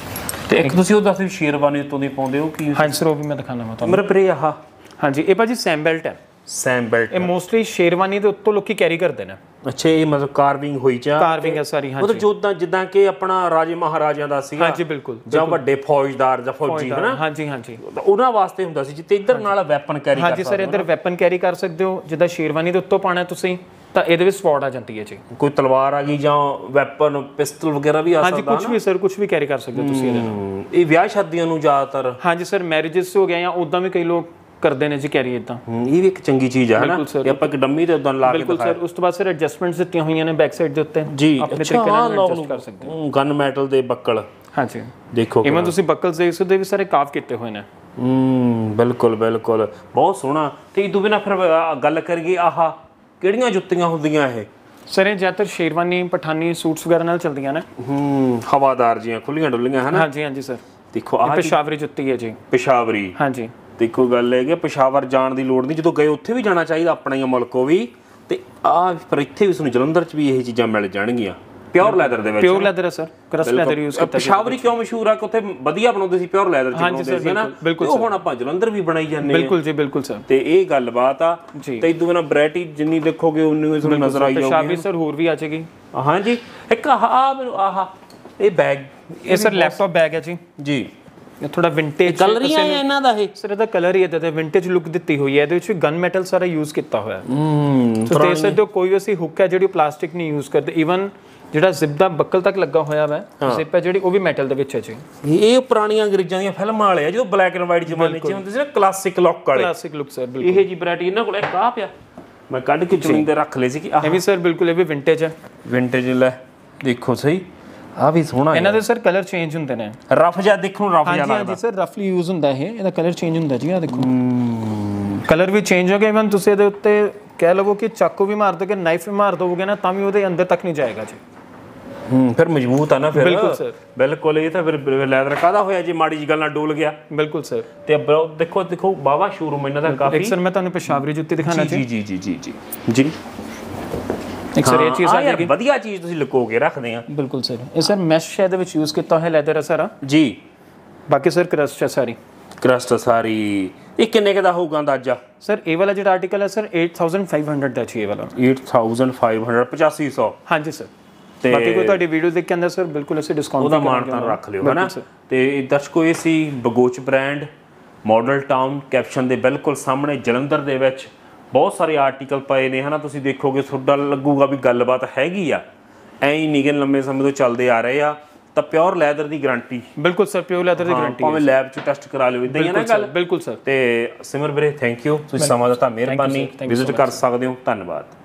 ਤੇ ਇੱਕ ਤੁਸੀਂ ਉਹ ਦੱਸ ਵੀ ਸ਼ੇਰਵਾਨੀ ਉੱਤੋਂ ਦੀ ਪਾਉਂਦੇ ਹੋ ਕੀ? ਹਾਂਜੀ ਸਰ ਉਹ ਵੀ ਮੈਂ ਦਿਖਾਣਾ ਵਾ ਤੁਹਾਨੂੰ। ਮੇਰੇ ਵੀਰੇ ਆਹ ਹਾਂਜੀ ਇਹ ਭਾਜੀ ਸੈਮ ਬੈਲਟ ਹੈ। ਸੈਮ ਬੈਲਟ ਇਹ ਮੋਸਟਲੀ ਸ਼ੇਰਵਾਨੀ ਦੇ ਉੱਤੋਂ ਲੋਕੀ ਕੈਰੀ ਕਰਦੇ ਨੇ। ਅੱਛਾ ਇਹ ਮਤਲਬ ਕਾਰਵਿੰਗ ਹੋਈ ਚਾ ਕਾਰਵਿੰਗ ਹੈ ਸਾਰੀ। ਹਾਂਜੀ ਮਤਲਬ ਜਿੱਦਾਂ ਜਿੱਦਾਂ ਕਿ ਆਪਣਾ ਰਾਜੇ ਮਹਾਰਾਜਿਆਂ ਦਾ ਸੀਗਾ। ਹਾਂਜੀ ਬਿਲਕੁਲ। ਜਾਂ ਵੱਡੇ ਫੌਜਦਾਰ ਜਾਂ ਫੌਜੀ ਹਨਾ। ਹਾਂਜੀ ਹਾਂਜੀ ਉਹਨਾਂ ਵਾਸਤੇ ਹੁੰਦਾ ਸੀ ਜਿੱਤੇ ਇੱਧਰ ਨਾਲ ਵੈਪਨ ਕੈਰੀ ਕਰ ਸਕਦੇ। ਹਾਂਜੀ ਸਰ ਇੱਧਰ ਵੈਪਨ ਕੈਰੀ ਕਰ ਸਕਦੇ ਹੋ। ਜਿੱਦਾਂ ਸ਼ੇਰਵਾਨੀ ਦੇ ਉੱਤੋਂ ਪਾਣਾ ਤੁਸੀਂ ਤਾਂ ਇਹਦੇ ਵਿੱਚ ਸਪੌਟ ਆ ਜਾਂਦੀ ਹੈ ਜੀ। ਕੋਈ ਤਲਵਾਰ ਆ ਗਈ ਜਾਂ ਵੈਪਨ ਪਿਸਟਲ ਵਗੈਰਾ ਵੀ ਆ ਸਕਦਾ। ਹਾਂਜੀ ਕੁਝ ਵੀ ਸਰ, ਕੁਝ ਵੀ ਕੈਰੀ ਕਰ ਸਕਦੇ ਹੋ ਤੁਸੀਂ ਇਹਦੇ ਨਾਲ। ਇਹ ਵਿਆਹ ਸ਼ਾਦੀਆਂ ਨੂੰ ਜ਼ਿਆਦਾਤਰ। ਹਾਂਜੀ ਸਰ ਮੈਰਿਜਸ ਹੋ ਗਿਆ ਜਾਂ ਉਦਾਂ ਵੀ ਕਈ ਲੋਕ ਕਰਦੇ ਨੇ ਜੀ ਕੈਰੀ ਇਦਾਂ। ਇਹ ਵੀ ਇੱਕ ਚੰਗੀ ਚੀਜ਼ ਆ ਹਨਾ। ਇਹ ਆਪਾਂ ਇੱਕ ਡੰਮੀ ਤੇ ਉਦਾਂ ਲਾ ਕੇ ਬਿਲਕੁਲ ਸਰ। ਉਸ ਤੋਂ ਬਾਅਦ ਸਰ ਐਡਜਸਟਮੈਂਟਸ ਦਿੱਤੀਆਂ ਹੋਈਆਂ ਨੇ ਬੈਕ ਸਾਈਡ ਦੇ ਉੱਤੇ ਜੀ। ਆਪਣੇ ਤਰੀਕੇ ਨਾਲ ਐਡਜਸਟ ਕਰ ਸਕਦੇ ਹੋ। ਗਨ ਮੈਟਲ ਦੇ ਬੱਕਲ ਹਾਂਜੀ ਦੇਖੋ, ਇਵਨ ਤੁਸੀਂ ਬੱਕਲਸ ਦੇਖ ਸਕਦੇ ਵੀ ਸਾਰੇ ਕਾਫ ਕੀਤੇ ਹੋਏ ਨੇ। ਹੂੰ ਬਿਲਕੁਲ ਬਿਲਕੁਲ ਬਹੁਤ ਸੋਹਣਾ। ਤੇ ਇਦੋਂ ਬਿਨਾਂ ਫਿਰ ਗੱਲ ਕਰੀਏ ਆਹ ਕਿਹੜੀਆਂ ਜੁੱਤੀਆਂ ਹੁੰਦੀਆਂ ਇਹ? ਸਰ ਇਹ ਜ਼ਿਆਦਾਤਰ ਸ਼ੇਰਵਾਨੀ ਪਠਾਨੀ ਸੂਟਸ ਵਗੈਰਾ ਨਾਲ ਚੱਲਦੀਆਂ ਨੇ। ਹੂੰ ਹਵਾਦਾਰ ਜੀਆਂ ਖੁੱਲੀਆਂ ਡੁੱਲੀਆਂ ਹਨਾ। ਹਾਂਜੀ ਹਾਂਜੀ ਸਰ। ਦੇਖੋ ਆਹ ਪੇਸ਼ਾਵਰੀ ਜੁੱਤੀ ਹੈ ਜੀ। ਪੇਸ਼ਾਵਰੀ ਹਾਂਜੀ। ਦੇਖੋ ਗੱਲ ਇਹ ਕਿ ਪੇਸ਼ਾਵਰ ਜਾਣ ਦੀ ਲੋੜ ਨਹੀਂ, ਜਦੋਂ ਗਏ ਉੱਥੇ ਵੀ ਜਾਣਾ ਚਾਹੀਦਾ ਆਪਣਾ ਹੀ ਮੁਲਕੋਂ ਵੀ। ਤੇ ਆਹ ਪਰ ਇੱਥੇ ਵੀ ਤੁਹਾਨੂੰ ਜਲੰਧਰ 'ਚ ਵੀ ਇਹ ਚੀਜ਼ਾਂ ਮਿਲ ਜਾਣਗੀਆਂ ਪਿਓਰ ਲੈਦਰ ਦੇ ਵਿੱਚ। ਪਿਓਰ ਲੈਦਰ ਹੈ ਸਰ, ਕਰਸ ਲੈਦਰ ਯੂਜ਼ ਕੀਤਾ। ਪੇਸ਼ਾਵਰੀ ਕਿਉਂ ਮਸ਼ਹੂਰ ਆ ਕਿ ਉੱਥੇ ਵਧੀਆ ਬਣਾਉਂਦੇ ਸੀ, ਪਿਓਰ ਲੈਦਰ 'ਚ ਬਣਾਉਂਦੇ ਸੀ ਨਾ। ਬਿਲਕੁਲ ਉਹ ਹੁਣ ਆਪਾਂ ਜਲੰਧਰ ਵੀ ਬਣਾਈ ਜਾਂਦੇ ਆ। ਬਿਲਕੁਲ ਜੀ ਬਿਲਕੁਲ ਸਰ। ਤੇ ਇਹ ਗੱਲਬਾਤ ਆ। ਤੇ ਇਦੋਂ ਬਿਨਾਂ ਵੈਰਾਈਟੀ ਜਿੰਨੀ ਦੇਖੋਗੇ ਉਨੀ ਤੁਹਾਨੂੰ ਨਜ਼ਰ ਆਈ ਜਾਊਗੀ। ਪੇਸ਼ਾਵਰੀ ਸਰ ਹੋਰ ਵੀ ਆ ਜਾਏਗੀ। ਹਾਂਜੀ ਇੱਕ ਆਹ ਆਹ ਇਹ ਬੈਗ, ਇਹ ਸਰ ਲੈਪਟਾਪ ਬੈਗ ਹੈ ਜੀ। ਜੀ ਇਹ ਥੋੜਾ ਵਿੰਟੇਜ ਕਲਰ ਹੀ ਹੈ ਇਹਨਾਂ ਦਾ। ਇਹ ਸਰ ਇਹਦਾ ਕਲਰ ਹੀ ਇਹਦਾ ਤੇ ਵਿੰਟੇਜ ਲੁੱਕ ਦਿੱਤੀ ਹੋਈ ਹੈ। ਇਹਦੇ ਵਿੱਚ ਗਨ ਮੈਟਲ ਸਾਰਾ ਯੂਜ਼ ਕੀਤਾ ਹੋਇਆ ਹੈ। ਹੂੰ ਤੁਸੀਂ ਦੇਖ ਸਕਦੇ ਹੋ ਕੋਈ ਵੀ ਅਸੀਂ ਹੁੱਕ ਹੈ ਜਿਹੜੀ ਪਲਾਸਟਿਕ ਨਹੀਂ ਯੂਜ਼ ਕਰਦੇ। ਈਵਨ ਜਿਹੜਾ ਜ਼ਿਪ ਦਾ ਬੱਕਲ ਤੱਕ ਲੱਗਾ ਹੋਇਆ ਵਾ ਜ਼ਿਪ ਹੈ ਜਿਹੜੀ ਉਹ ਵੀ ਮੈਟਲ ਦੇ ਵਿੱਚ ਹੈ ਜੀ। ਇਹ ਪੁਰਾਣੀਆਂ ਅੰਗਰੇਜ਼ਾਂ ਦੀਆਂ ਫਿਲਮਾਂ ਵਾਲੇ ਆ ਜਦੋਂ ਬਲੈਕ ਐਂਡ ਵਾਈਟ ਜ਼ਮਾਨੇ 'ਚ ਹੁੰਦੇ ਸੀ ਨਾ, ਕਲਾਸਿਕ ਲੁੱਕ ਵਾਲੇ। ਕਲਾਸਿਕ ਲੁੱਕ ਸਰ ਬਿਲਕੁਲ। ਇਹ ਜੀ ਵੈਰਾਈਟੀ ਇਹਨਾਂ ਕੋਲ ਇੱਕ ਆ ਪਿਆ, ਮੈਂ ਕੱਢ ਕੇ ਚੁਣੀ ਤੇ ਰੱਖ ਲਏ ਸੀ ਕਿ ਇਹ ਵੀ ਸਰ ਬਿਲਕੁਲ ਇਹ ਵੀ ਵਿੰਟੇਜ ਹੈ। ਵਿੰਟੇਜ ਲੈ ਦੇਖੋ ਸਹੀ, ਆ ਵੀ ਸੋਹਣਾ। ਇਹਨਾਂ ਦੇ ਸਰ ਕਲਰ ਚੇਂਜ ਹੁੰਦੇ ਨੇ। ਰਫ ਜਿਹਾ ਦੇਖਣ ਨੂੰ ਰਫ ਜਿਹਾ ਲੱਗਦਾ। ਹਾਂਜੀ ਸਰ ਰਫਲੀ ਯੂਜ਼ ਹੁੰਦਾ ਇਹ। ਇਹਦਾ ਕਲਰ ਚੇਂਜ ਹੁੰਦਾ ਜੀ। ਆ ਦੇਖੋ ਕਲਰ ਵੀ ਚੇਂਜ ਹੋ ਗਿਆ। ਇਵਨ ਤੁਸੀਂ ਇਹਦੇ ਉੱਤੇ ਕਹਿ ਲਵੋ ਕਿ ਚਾਕੂ ਵੀ ਮਾਰ ਦੋਗੇ, ਨਾਈਫ ਵੀ ਮਾਰ ਦੋਗੇ ਨਾ ਤਾਂ ਵੀ ਉਹਦੇ ਅੰਦਰ ਤੱਕ ਨਹੀਂ ਜਾਏਗਾ ਜੀ। ਹੂੰ ਫਿਰ ਮਜ਼ਬੂਤ ਆ ਨਾ ਫਿਰ। ਬਿਲਕੁਲ ਸਰ ਬਿਲਕੁਲ। ਇਹ ਤਾਂ ਫਿਰ ਲੈਦਰ ਕਾਹਦਾ ਹੋਇਆ ਜੇ ਮਾੜੀ ਜੀ ਗੱਲ ਨਾਲ ਡੋਲ ਗਿਆ। ਬਿਲਕੁਲ ਸਰ। ਤੇ ਦੇਖੋ ਦੇਖੋ ਬਾਵਾ ਸ਼ੋਰੂਮ ਇਹਨਾਂ ਦਾ ਕਾਫੀ। ਇੱਕ ਸਰ ਮੈਂ ਤੁਹਾਨੂੰ ਪੇਸ਼ਾਵਰੀ ਜੁੱਤੀ ਦਿਖਾਣਾ ਜੀ ਜੀ ਜੀ ਜੀ ਜੀ ਜੀ ਇੱਕ ਸਰ ਇਹ ਚੀਜ਼ ਆ ਜਾਏਗੀ। ਵਧੀਆ ਚੀਜ਼ ਤੁਸੀਂ ਲੁਕੋ ਕੇ ਰੱਖਦੇ ਆ। ਬਿਲਕੁਲ ਸਰ। ਇਹ ਸਰ ਮੈਸ਼ ਇਹਦੇ ਵਿੱਚ ਯੂਜ਼ ਕੀਤਾ ਹੋਇਆ ਲੈਦਰ ਹੈ ਸਾਰਾ ਜੀ। ਬਾਕੀ ਸਰ ਕਰਸਟ ਹੈ ਸਾਰੀ। ਕਰਸਟ ਸਾਰੀ। ਇਹ ਕਿੰਨੇ ਕ ਦਾ ਹੋਊਗਾ ਅੰਦਾਜ਼ਾ? ਸਰ ਇਹ ਵਾਲਾ ਜਿਹੜਾ ਆਰਟੀਕਲ ਹੈ sir eight thousand five hundred ਦਾ ਜੀ। ਇਹ ਵਾਲਾ eight thousand five hundred ਪਚਾਸੀ ਸੌ। ਹਾਂਜੀ ਸਰ। ਤੇ ਬਾਕੀ ਕੋਈ ਤੁਹਾਡੀ ਵੀਡੀਓ ਦੇਖ ਕੇ ਅੰਦਰ ਸਰ ਬਿਲਕੁਲ ਅਸੀਂ ਡਿਸਕਾਊਂਟ ਉਹਦਾ ਮਾਨਤਾਨ ਰੱਖ ਲਿਓ ਹਨਾ। ਤੇ ਦਰਸ਼ਕੋ ਇਹ ਸੀ ਬਗੋਚ ਬ੍ਰਾਂਡ ਮਾਡਲ ਟਾਊਨ ਕੈਪਸ਼ਨ ਦੇ ਬਿਲਕੁਲ ਸਾਹਮਣੇ ਜਲੰਧਰ ਦੇ ਵਿੱਚ ਬਹੁਤ ਸਾਰੇ ਆਰਟੀਕਲ ਪਏ ਨੇ ਹਨਾ। ਤੁਸੀਂ ਦੇਖੋਗੇ ਤੁਹਾਡਾ ਲੱਗੂਗਾ ਵੀ ਗੱਲਬਾਤ ਹੈਗੀ ਆ। ਐਂ ਹੀ ਨਿਗਨ ਲੰਮੇ ਸਮੇਂ ਤੋਂ ਚੱਲਦੇ ਆ ਰਹੇ ਆ। ਤਾਂ ਪਿਓਰ ਲੈਦਰ ਦੀ ਗਾਰੰਟੀ। ਬਿਲਕੁਲ ਸਰ ਪਿਓਰ ਲੈਦਰ ਦੀ ਗਾਰੰਟੀ। ਭਾਵੇਂ ਲੈਬ 'ਚ ਟੈਸਟ ਕਰਾ ਲਿਓ, ਇਦਾਂ ਹੀ ਹੈ ਨਾ ਗੱਲ। ਬਿਲਕੁਲ ਸਰ। ਤੇ ਸਿਮਰ ਵੀਰੇ ਥੈਂਕ ਯੂ, ਤੁਸੀਂ ਸਮਾਂ ਦਿੱਤਾ, ਮਿਹਰਬਾਨੀ। ਵਿਜ਼ਿਟ ਕਰ ਸਕਦੇ ਹੋ। ਧੰਨਵਾਦ।